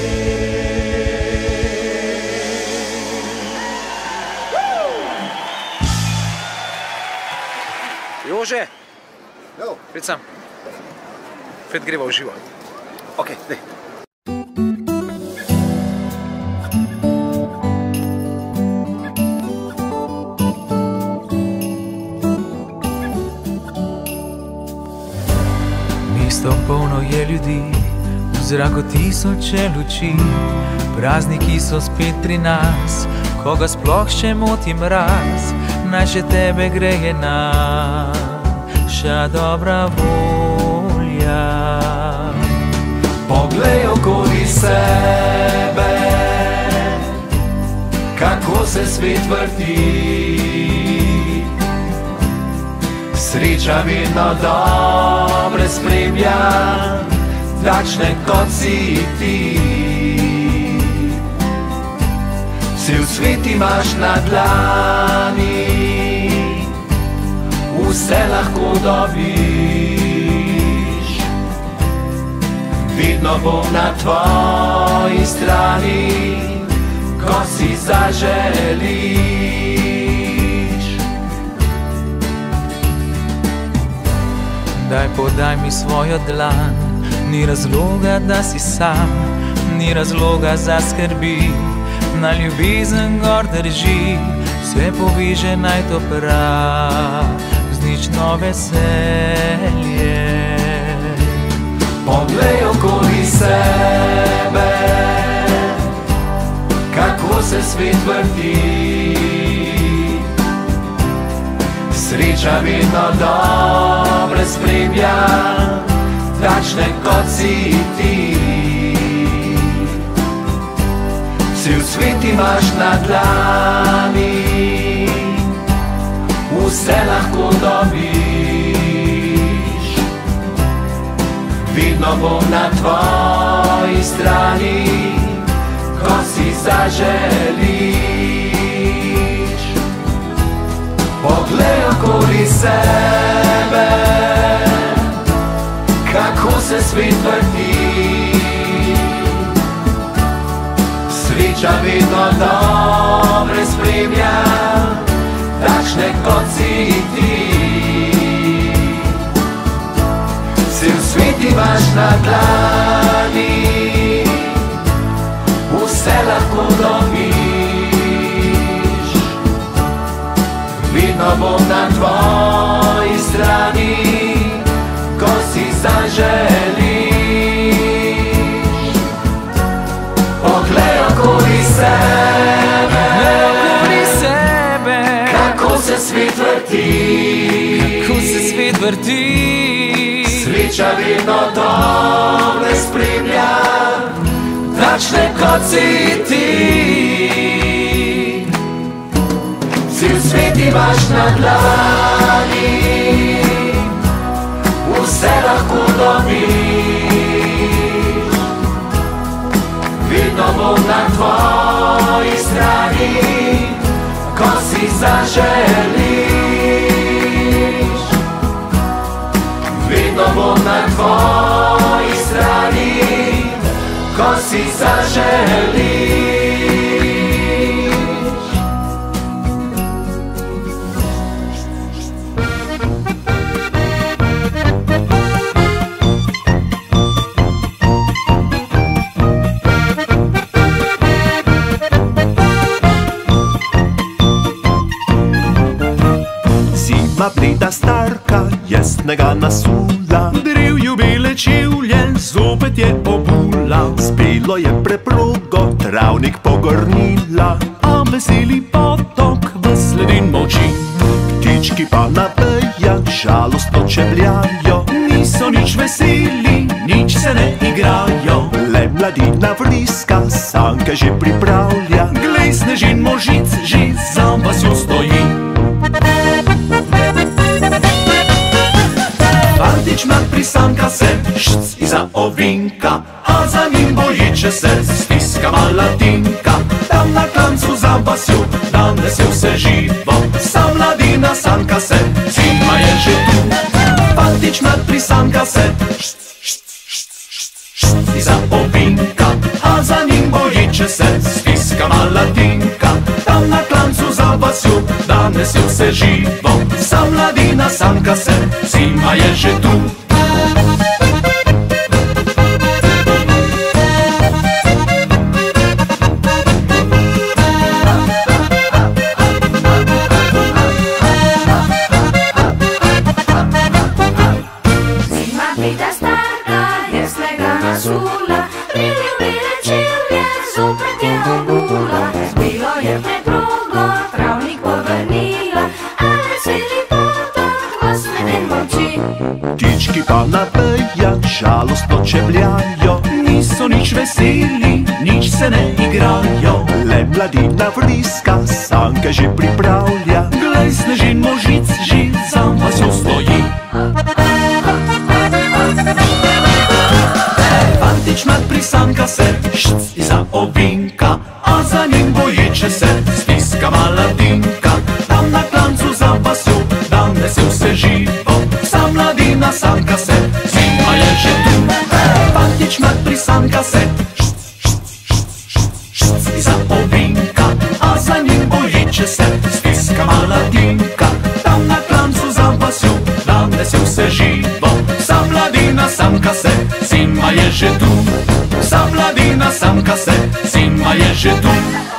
Jože, pred sam. Pred greva v živo. Ok, dej. Mesto polno je ljudi, v zraku tisoče luči. Prazniki so spet pri nas, koga sploh še moti mraz. Naj še tebe greje naša dobra volja. Poglej okoli sebe, kako se svet vrti. Sreča vedno dobre spremlja, takšne kot si ti. Cel svet imaš na dlani, vse lahko dobiš. Vedno bom na tvoji strani, ko si zaželiš. Daj podaj mi svojo dlan, ni razloga, da si sam, ni razloga za skrbi. Na ljubezen gor drži, vse poveže naj to praznično veselje. Poglej okoli sebe, kako se svet vrti. Sreča vedno dobre spremlja, takšne kot si ti. Cel svet imaš na dlani, vse lahko dobiš. Vedno bom na tvoji strani, ko si zaželiš. Poglej okoli sebe, kako se svet vrti. Sreča vedno dobre spremlja, takšne kot si ti. Cel svet imaš na dlani, vse lahko dobiš. Vedno bom na tvoji strani, ko si zaželiš. Poglej okoli sebe, kako se svet vrti. Sreča vedno dobre spremlja, takšne kot si ti. Cel svet imaš na dlani, vse lahko dobiš. Vedno bom na tvoji strani, ko si zaželiš. Vedno bom na tvoji strani, ko si zaželiš. Zima bleda starka, jasnega nasula, Drevju bele čevlje, zopet je obula. zbelo je preprogo, travnik pogrnila, A veseli potok v sledin molči. ptički pa na vejah žalostno čebljajo, Niso nič veseli, nič se ne igrajo. le mladina vriska, sanke že pripravlja. Glej, snežin možic že za vasjo stoji. Fantič mlad prisanka se, šc iza ovinka, a za njim bojiče se, stiska malatinka. Tam na klancu za basju, danes je vse živo, sa mladina sanka se, zima je že tu. Fantič mlad prisanka se, šc iza ovinka, a za njim bojiče se, stiska malatinka. Tam na klancu za basju, danes je vse živo, sa mladina sanka se, zima je že tu. Ptički pa na vejah žalostno čebljajo, niso nič veseli, nič se ne igrajo. Le mladina vriska, sanke že pripravlja, glej snežin možic že za vasjo stoji. Fantič mlad prisanka se, šc iza ovinka, a za njim bojiče se, stiska malatinka. Tam na klancu za vasjo, danes je vse živo, sa mladina sanka se, zima je že tu. Fantič mlad prisanka se, šc iza ovinka, a za njim bojiče se, stiska malatinka. Tam na klancu za vasjo, danes je vse živo, sa mladina sanka se, zima je že tu. Sa mladina sanka se, zima je že tu.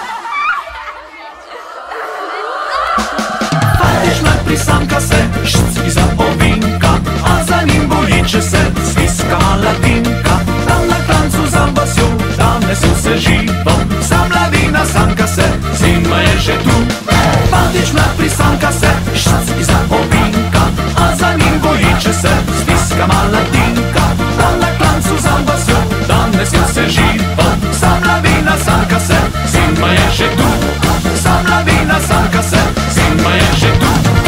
Fantič mlad prisanka se, šc iza ovinka, a za njim bojiče se, stiska malatinka. Tam na klancu za vasjo, danes je vse živo, sa mladina sanka se, zima je že tu. Fantič mlad prisanka se, šc iza ovinka, a za njim bojiče se, stiska malatinka. Tam na klancu za vasjo, danes je vse živo, sa mladina sanka se, zima je že tu. Sa mladina sanka se, zima je že tu.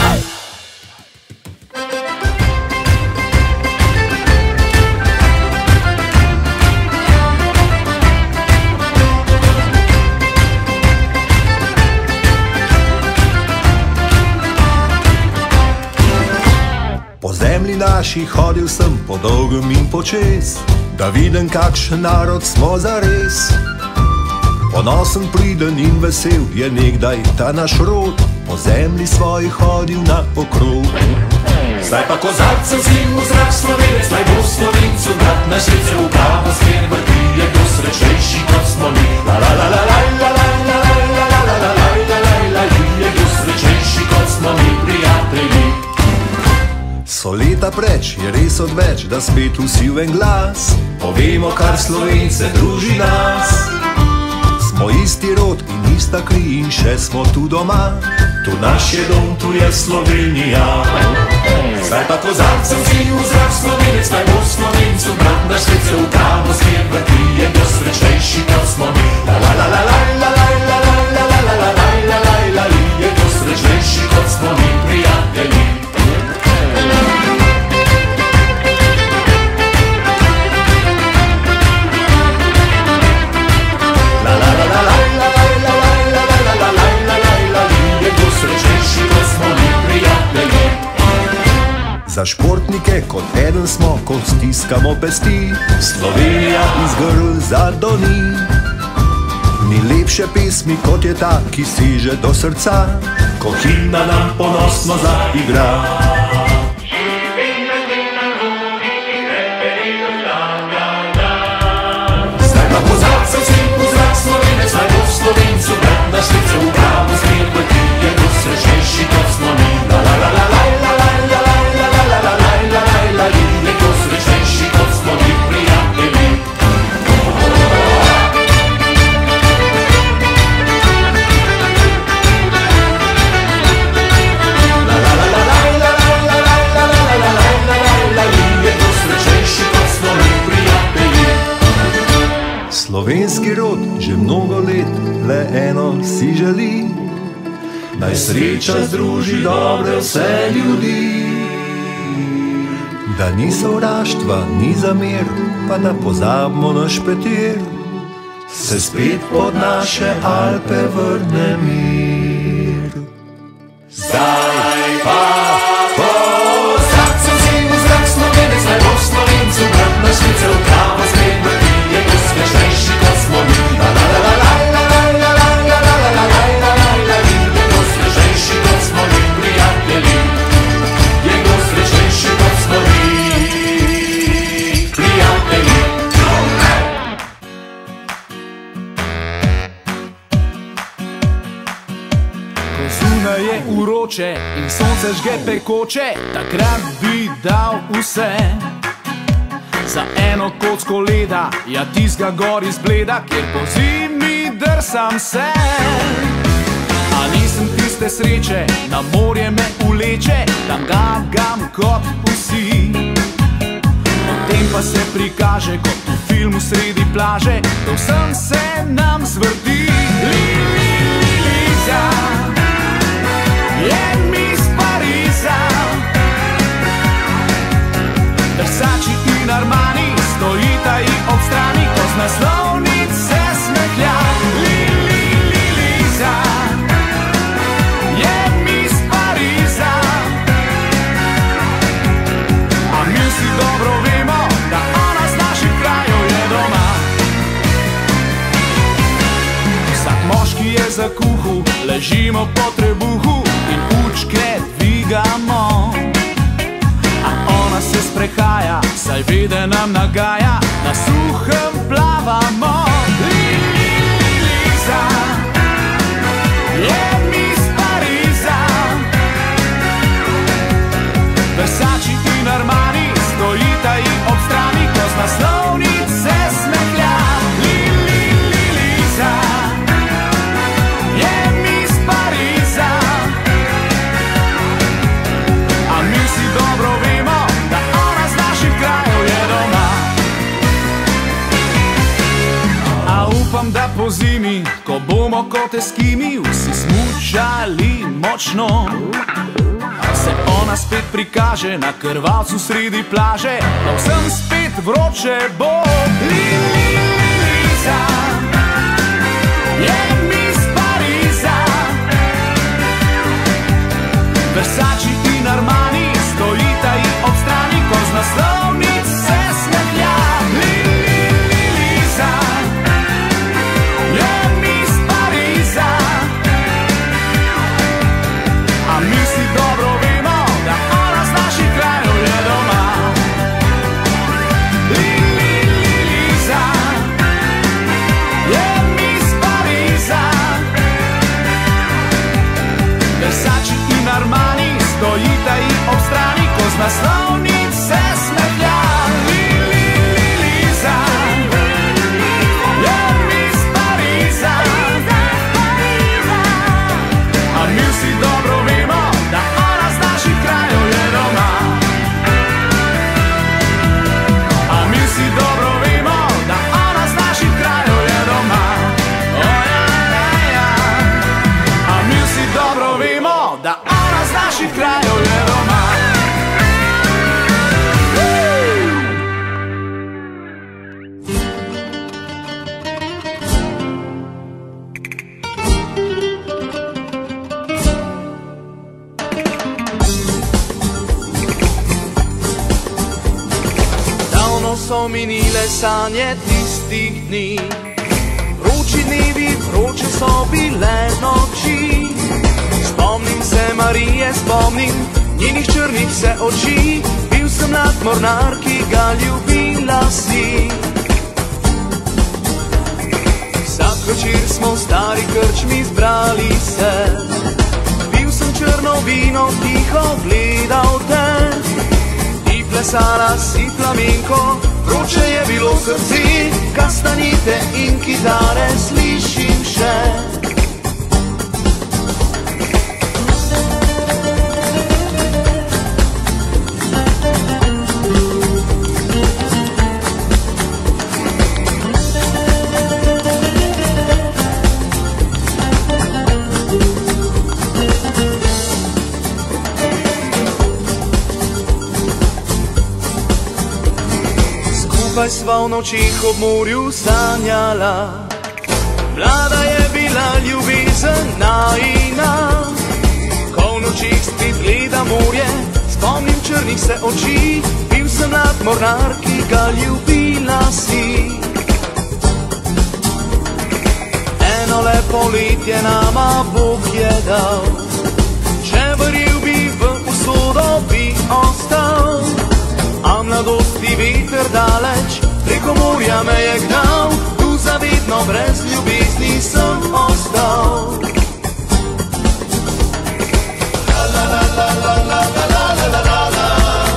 Po zemlji naši hodil sem po dolgem in počez, da vidim, kakšen narod smo zares. Ponosen, priden in vesel je nekdaj ta naš rod, po zemlji svoji hodil na okrog. Zdaj pa kozarcev zim v zrak Slovenec, naj bo Slovencu brat, naš svet se v pravo smer vrti, je kdo srečnejši kot smo mi. La la la la la la la la la la la la la la la la, je kdo srečnejši kot smo mi, prijatelji. So leta preč, je res odveč, da spet vsi v en glas povemo, kar Slovence druži nas. Smo isti rod in ista kri in še smo tu doma, tu naš je dom, tu je Slovenija. Zdaj pa kozarcev zim v zrak Slovenec, naj bo Slovencu brat, naš svet se v pravo smer vrti, je kdo srečnejši kot smo mi. La la la la la la la la la la la la la la la la, je kdo srečnejši kot smo mi, prijatelji. Za športnike kot eden smo, ko stiskamo pesti, Slovenija iz grl zadoni. Ni lepše pesmi kot je ta, ki seže do srca, ko himna nam ponosno zaigra. Zdaj pa kozarcev zim v zrak Slovenec, naj bo Slovencu brat, naš svet se v pravo smer vrti, je kdo srečnejši kot smo mi. La la la la la la la la la la la la la la la, je kdo srečnejši kot smo mi, prijatelji. La la la la la la la la la la la la la, je kdo srečnejši kot smo mi, prijatelji. Slovenski rod že mnogo let le eno si želi, naj sreča združi dobre vse ljudi. da ni sovraštva, ni zamer, pa da pozabimo naš petir, se spet pod naše Alpe vrne mir. Zdaj pa po zraku zimu, zrak Slovenec, naj bo Slovencu brat naš vicev, kava spet vrti, je ko svežnejši, ko smo mi. La la la la la la la la la la la la la la la, je ko svežnejši, ko smo mi, prijatelji. Je ko svežnejši, ko smo mi, prijatelji. Zunaj je uroče in sonce žge pekoče, takrat bi dal vse za eno kocko leda, ja tizga gor izbleda, kjer po zimi drsam se. A nisem tiste sreče, na morje me uleče, tam gam kot vsi. Potem pa se prikaže kot v filmu sredi plaže, da vsem se nam zvrti. Liza je mis Pariza, Versace in Armani stojita ji ob strani, ko z naslovnic se smehlja. Liza je mis Pariza, a mi vsi dobro vemo, da ona z naših krajev je doma. Vsak moški je za kuhu, ležimo po trebuhu in učke dvigamo. A ona se sprehaja, saj ve, da nam nagaja, na suhem plavamo. Liza je mis Pariza, Versace in Armani stojita ji ob strani, ko z naslovnic se smehlja. Liza je mis Pariza, a mi vsi dobro vemo, da ona z naših krajev je doma. A upam, da po zimi, ko bomo kot Eskimi vsi smučali močno, se ona spet prikaže na krvavcu sredi plaže, da vsem spet vroče bo. Liza je mis Pariza, Versace in Armani stojita ji ob strani, ko z naslovnic se smehlja. Liza je mis Pariza, a mi vsi dobro vemo, da ona z naših krajev je doma. Liza je mis Pariza, Versace in Armani stojita ji ob strani, ko z naslovnic se smehlja. Liza je mis Pariza, a mi vsi dobro vemo, da ona z naših krajev je doma. A mi vsi dobro vemo, da ona z naših krajev je doma. A mi vsi dobro vemo, da ona z naših krajev je doma. Davno so minile sanje tistih dni, vroči dnevi, vroče so bile noči. Spomnim se Marije, spomnim njenih črnih se oči, bil sem mlad mornar, ki ga ljubila si. Vsak večer smo v stari krčmi zbrali se, pil sem črno vino, tiho gledal te. Ti plesala si flamenko, vroče je bilo srce, kastanjete in kitare slišim še. Skupaj sva v nočih ob morju sanjala, mlada je bila ljubezen najina. Ko v nočih spet gleda morje, spomnim črnih se oči, bil sem mlad mornar, ki ga ljubila si. Eno lepo letje nama Bog je dal, če verjel bi v usodo, bi ostal. A mladosti veter daleč, preko morja me je gnal, tu zavedno brez ljubezni sem ostal. La la la la la la la la la la la.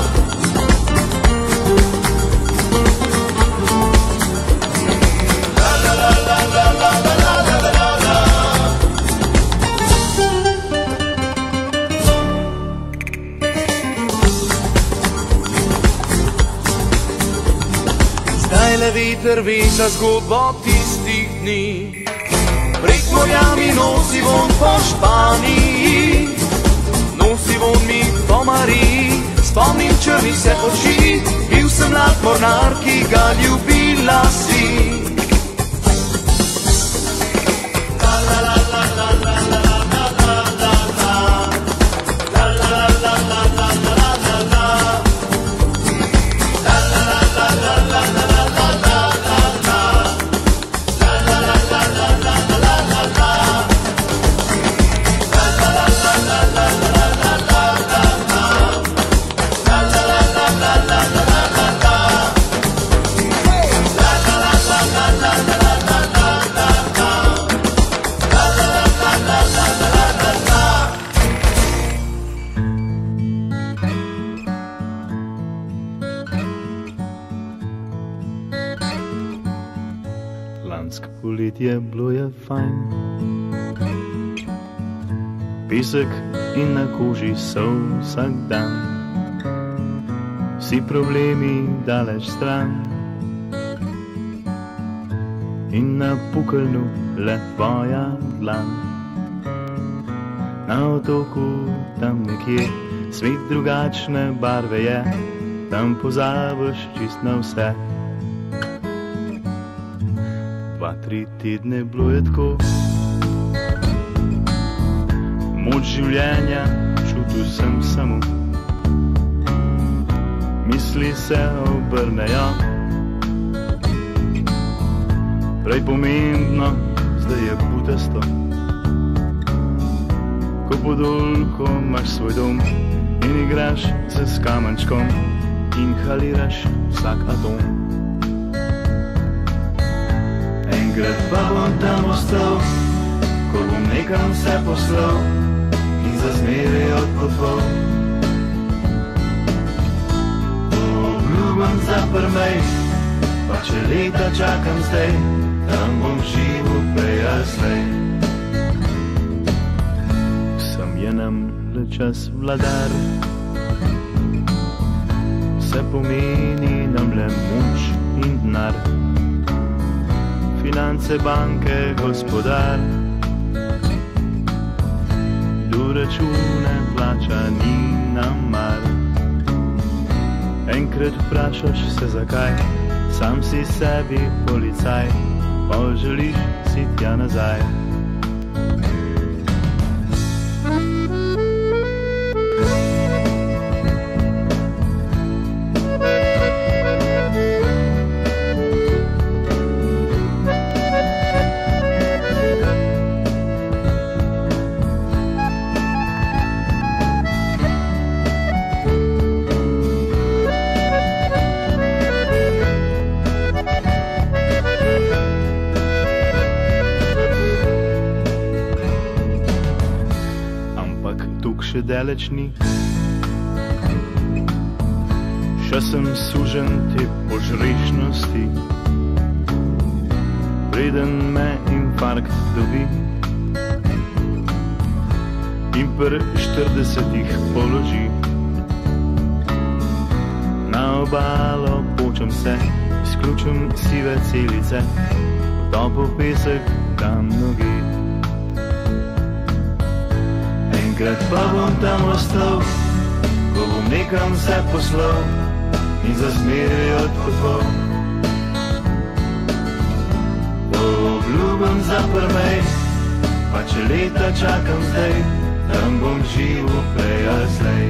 La la la la la la la la la la la. Zdajle veter veza zgodbo tistih dni, prek morja mi nosi von po Španiji, nosi von mi po Mariji, spomnim črnih se oči, bil sem mlad mornar, ki ga ljubila si. La la la la la la la la la la la. La la la la la la la la la la. La la la la la la la la la la la. La la la la la la la la la la. La la la la la la la la la la. La la la la la la la la la la. La la la la la la la la la la. Lansko poletje bilo je fajn, pesek in na koži so vsak dan, vsi problemi daleč stran in na pokeljnu le tvoja dlan. Na otoku tam nekje svet drugačne barve je, tam pozabiš čist na vse. 2-3 tedne bilo je tako, moč življenja čutil sem samo, misli se obrnejo, prej pomembno, zdaj je butasto. Ko podolko imaš svoj dom in igraš se s kamenčkom, inhaliraš vsak atom. Enkrat pa bom tam ostal, ko bom nekam se poslal in za zmeraj odpotoval. Obljubam zaprmej, pa če leta čakam zdaj, tam bom živel prej ali slej. Sem je nam le čas vladar, vse pomeni nam le moč in denar, finance, banke, gospodar, do račune plača ni nam mar. Enkrat vprašaš se zakaj, sam si sebi policaj, pa želiš si tja nazaj. Še daleč ni, še sem sužen te požrešnosti, preden me infarkt dobi in pri 40 položi. Na obalo počem se, izključim sive celice, v topel pesek dam noge. Enkrat pa bom tam ostal, ko bom nekam se poslal in za zmeraj odpotoval. obljubim zaprmej, pa če leta čakam zdaj, tam bom živel prej ali slej.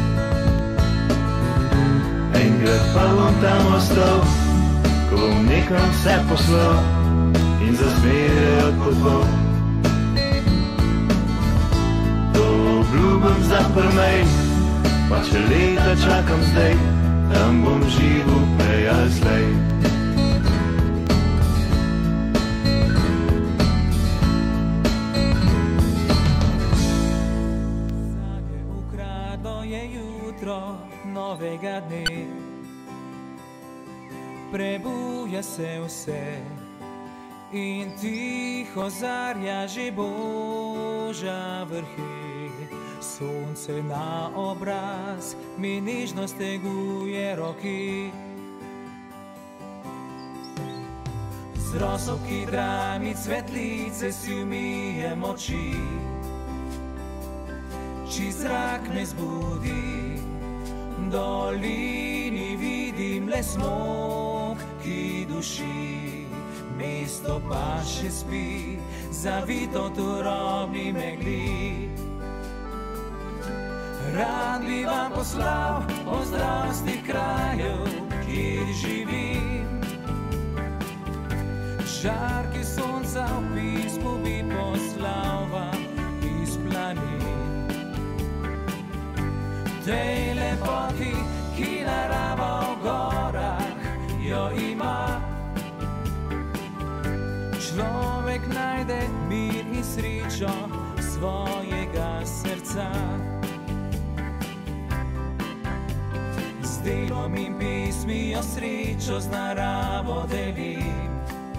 Enkrat pa bom tam ostal, ko bom nekam vse poslal in za zmeraj odpotoval. To obljubim zaprmej, pa če leta čakam zdaj, tam bom živel prej ali slej. Sanje ukradlo je jutro novega dne, prebuja se vse in tiho zarja že Božja vrhi. Sonce na obraz mi nežno steguje roki, z rosov, ki drami cvetlice, si umijem oči. Čist zrak me zbudi, dolini vidim le smog, ki duši. Mesto pa še spi, zavito turobni megli. Rad bi vam poslal pozdrav z tih krajev, kjer živim. Žarke sonca v pismu bi poslal vam iz planin. Tej lepoti, ki narava v gorah jo ima, človek najde mir in srečo svojega srca. Z delom in pismijo srečo z naravo delim,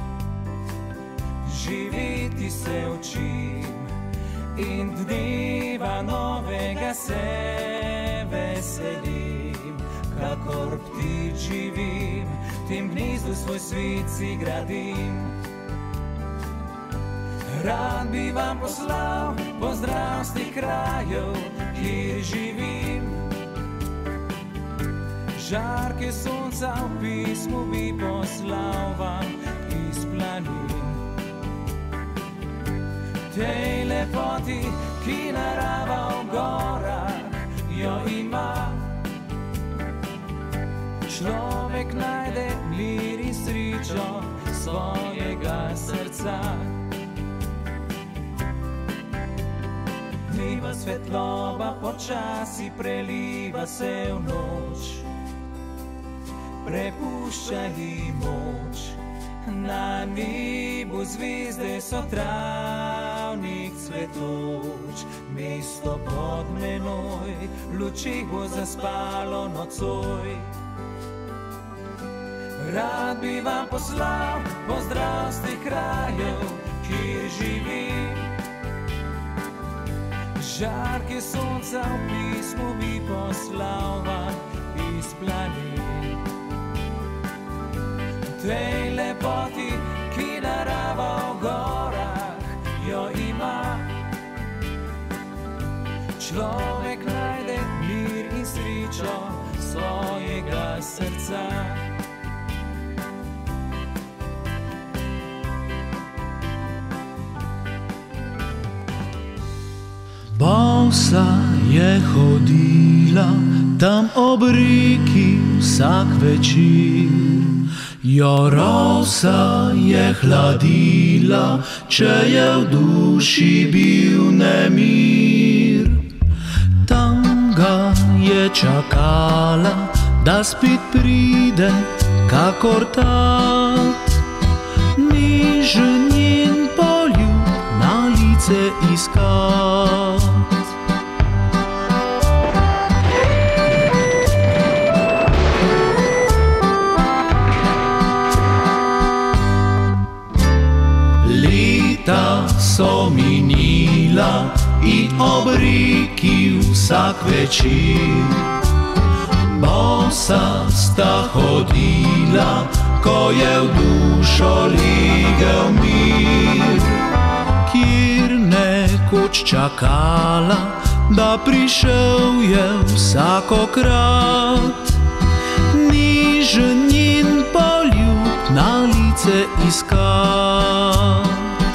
živeti se učim in dneva novega se veselim. Kakor ptič živim, v tem gnezdu svoj svet si gradim. Rad bi vam poslal pozdrav z tih krajev, kjer živim. Žarke sonca v pismu bi poslal vam iz planin. Tej lepoti, ki narava v gorah jo ima, človek najde mir in srečo svojega srca. Dneva svetloba počasi preliva se v noč, prepušča ji moč. Na nebu zvezde so travnik cvetoč, mesto pod menoj v lučeh bo zaspalo nocoj. Rad bi vam poslal pozdrav z tih krajev, kjer živim. Žarke sonca v pismu bi poslal vam iz planin. Tej lepoti, ki narava v gorah jo ima, človek najde mir in srečo svojega srca. Bosa je hodila tam ob reki vsak večer, jo rosa je hladila, če je v duši bil nemir. Tam ga je čakala, da spet pride, kakor tat. Nežen njen poljub na lice iskat. So minila in ob reki vsak večer, bosa sta hodila, ko je v dušo legel mir. Kjer nekoč čakala, da prišel je vsakokrat, nežen njen poljub na lice iskat.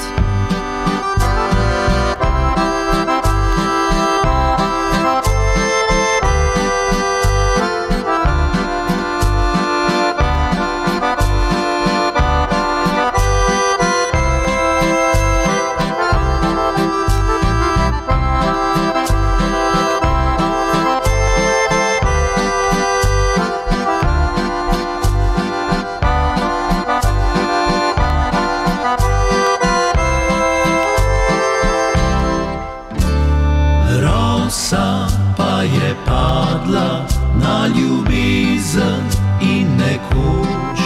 Bosa pa je padla na ljubezen in nekoč.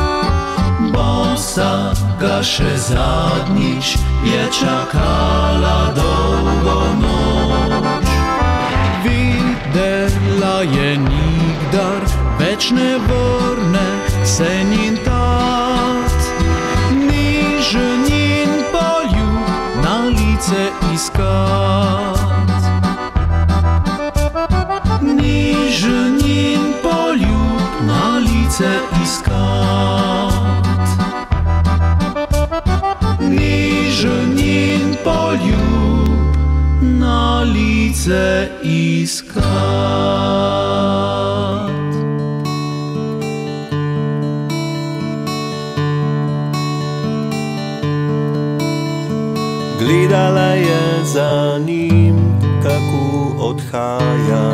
Bosa ga še zadnjič je čakala dolgo noč. Videla je nikdar več ne vrne se njen tat, nižen njen poljub na lice iskat. Nižen njen poljub na lice iskat. Nižen njen poljub na lice iskat. Gledala je za njim, kako odhaja.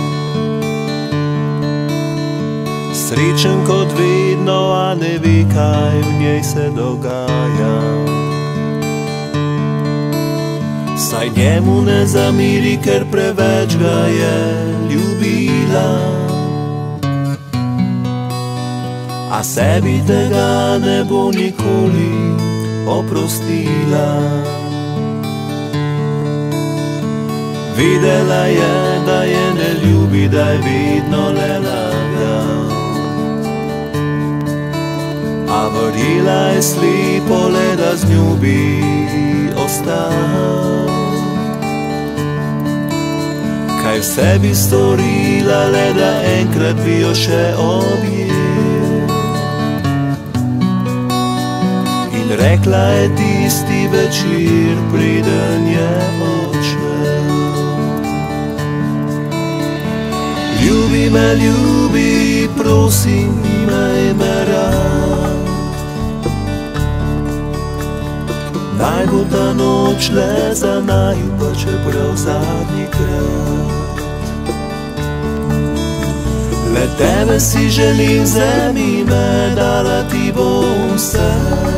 Srečen kot vedno, a ne ve, kaj v njej se dogaja. Saj njemu ne zamiri, ker preveč ga je ljubila, a sebi tega ne bo nikoli oprostila. Vedela je, da je ne ljubi, da je vedno le lagal, a verjela je slepo le, da z njo bi ostal. Kaj vse bi storila, le da enkrat bi jo še objel. In rekla je tisti večer, preden je odšel: ljubi me, ljubi, prosim, imej me rad. Naj bo ta noč le za naju, pa čeprav zadnjikrat. Le tebe si želim, vzemi me, dala ti bom vse.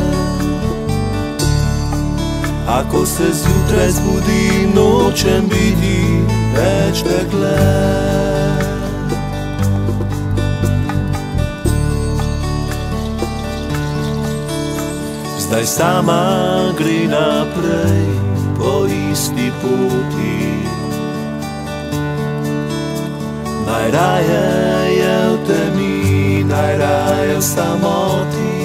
Ako se zjutraj zbudim, nočem biti več dekle. Zdaj sama gre naprej po isti poti. Najraje je v temi, najraje v samoti.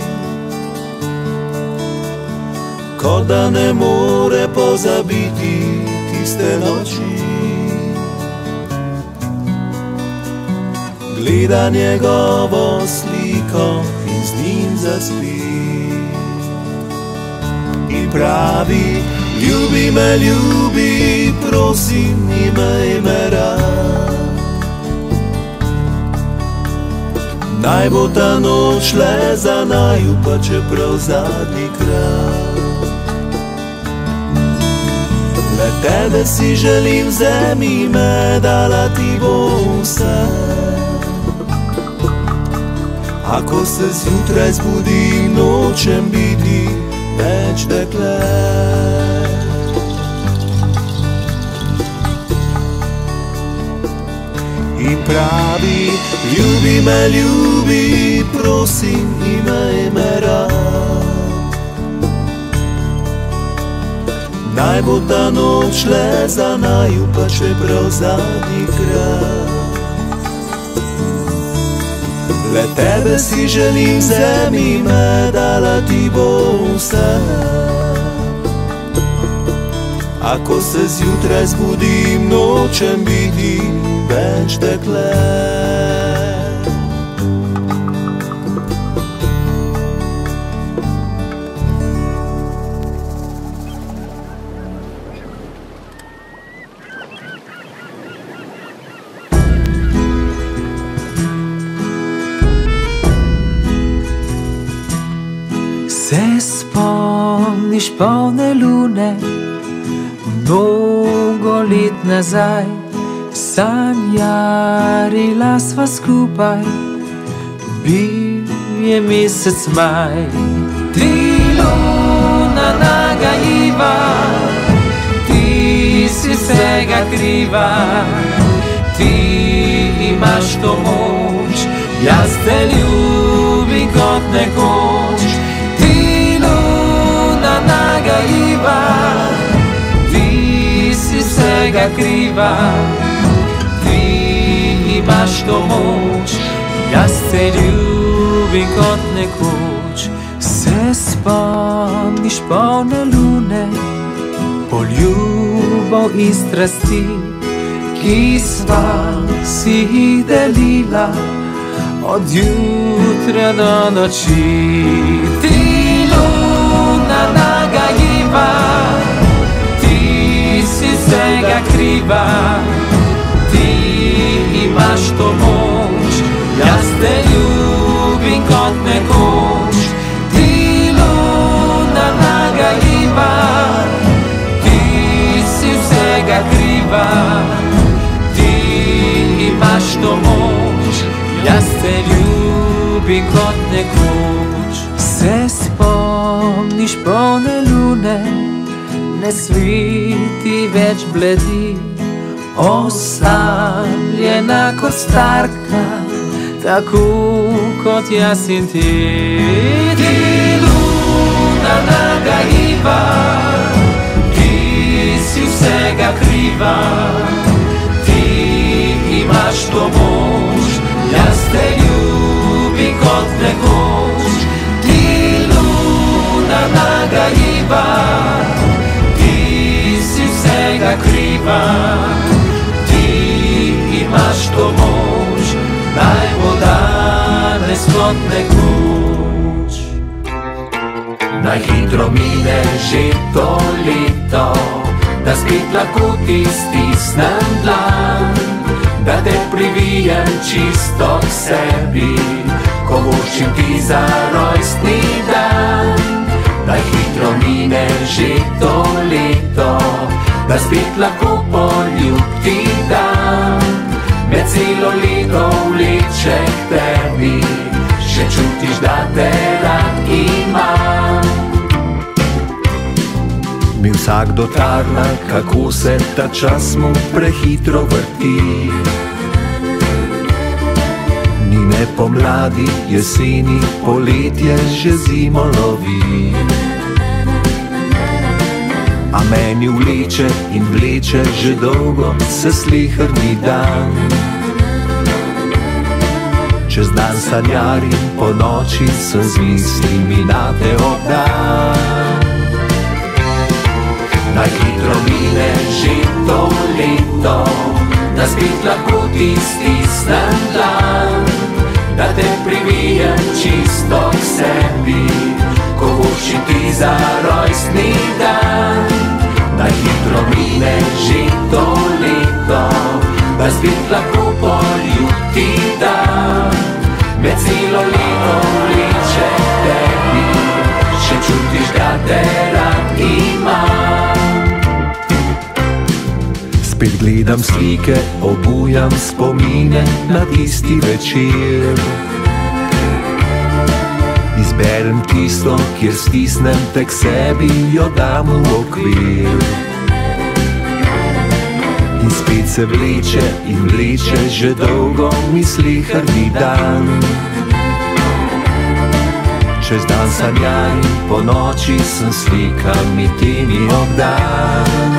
Kot da ne more pozabiti tiste noči. Gleda njegovo sliko in z njim zaspi. In pravi: ljubi me, ljubi, prosim, imej me rad. Naj bo ta noč le za naju, pa čeprav zadnjikrat. Le tebe si želim, vzemi me, dala ti bom vse. Ako se zjutraj zbudim, nočem biti več dekle. In pravi: ljubi me, ljubi, prosim, imej me rad. Naj bo ta noč le za naju, pa čeprav zadnjikrat. Le tebe si želim, vzemi me, dala ti bom vse. Ako se zjutraj zbudim, nočem biti več dekle. Se spomniš polne lune, mnogo let nazaj, sanjarila sva skupaj, bil je mesec maj. Ti luna nagajiva, ti si si vsega kriva, ti imaš to moč, jaz te ljubim kot nekoč. Ti luna nagajiva, ti si vsega kriva, ti imaš to moč, jaz te ljubim kot nekoč. Se spomniš polne lune, poljubov in strasti, ki sva si jih delila od jutra do noči. Ti luna nagajiva, ti si vsega kriva, ti imaš to moč, jaz te ljubim kot nekoč. Ti luna nagajiva, ti si vsega kriva, ti imaš to moč, jaz te ljubim kot nekoč. Se spomniš polne lune, ne sviti več bledi, osamljena kot starka, tako kot jaz in ti. Ti luna nagajiva, ti si vsega kriva, ti imaš to moč, jaz te ljubim kot nekoč. Ti luna nagajiva, ti si vsega kriva, ti imaš to moč, naj bo danes kot nekoč. Najhitro mine že to leto, da spet lahko ti stisnem dlan, da te privijem čisto k sebi, ko voščim ti za rojstni dan. Najhitro mine že to leto, da spet lahko poljub ti dam, me celo leto vleče k tebi, še čutiš, da te rad imam. Mi vsakdo tarna, kako se ta čas mu prehitro vrti. Ni ne pomladi, jeseni, poletje že zimo lovi. A meni vleče in vleče že dolgo se sleherni dan. Čez dan sanjarim, po noči sem z mislimi na te obdan. Najhitro mine že to leto, da spet lahko ti stisnem dlan, da te privijem čisto k sebi, ko voščim ti za rojstni dan. Najhitro mine že to leto, da spet lahko poljub ti dam, me celo leto vleče k tebi, še čutiš, da te rad imam. Spet gledam slike, obujam spomine na tisti večer. Izberem tisto, kjer stisnem te k sebi, jo dam v okvir. In spet se vleče in vleče že dolgo mi sleherni dan. Čez dan sanjarim, po noči sem slikami temi obdan.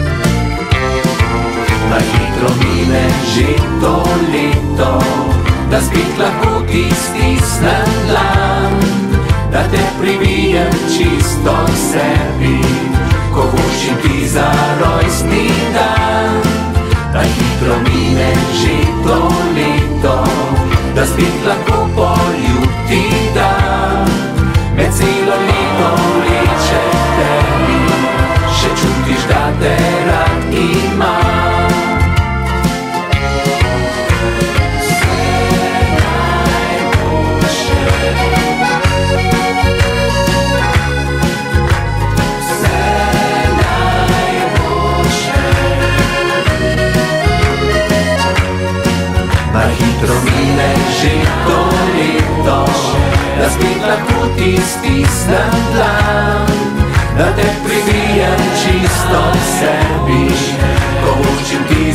Najhitro mine že to leto, da spet lahko ti stisnem dlan, da te privijem čisto k sebi, ko voščim ti za rojstni dan. Najhitro mine že to leto, da spet lahko poljub ti dam, me celo leto vleče k tebi, še čutiš, da te rad imam. Najhitro mine že to leto, da spet lahko ti stisnem dlan, da te privijem čisto k sebi,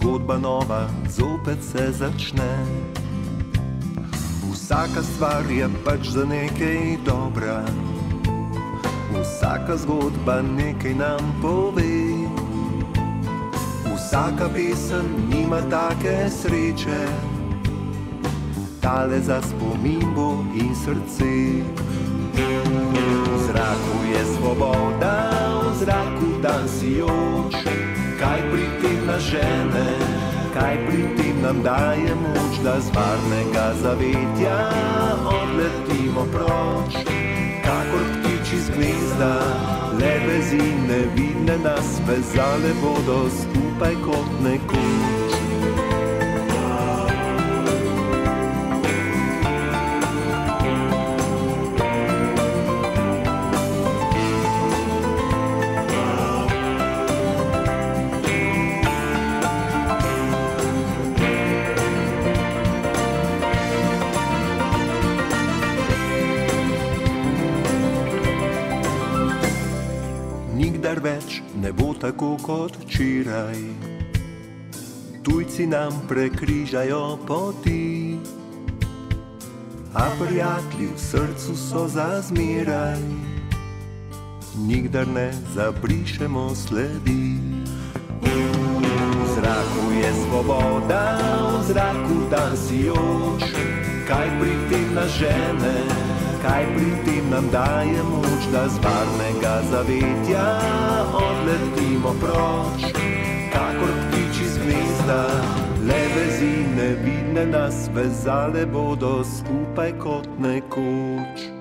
zgodba nova zopet se začne. Vsaka stvar je pač za nekaj dobra, vsaka zgodba nekaj nam pove. Vsaka pesem nima take sreče, tale za spomin bo in srce. V zraku je svoboda, v zraku dan sijoč, kaj pri tem nas žene, kaj pri tem nam daje moč, da z varnega zavetja odletimo proč. Kakor ptiči z gnezda, le vezi nevidne nas vezale bodo skupaj kot nekoč. Nikdar več ne bo tako kot včeraj, tujci nam prekrižajo poti, a prijatelji v srcu so za zmeraj, nikdar ne zabrišemo sledi. V zraku je svoboda, v zraku dan sijoč, kaj pri tem nas žene, kaj pri tem nam daje moč, da z varnega zavetja odletimo proč. Kakor ptiči z gnezda, le vezi nevidne nas vezale bodo skupaj kot nekoč.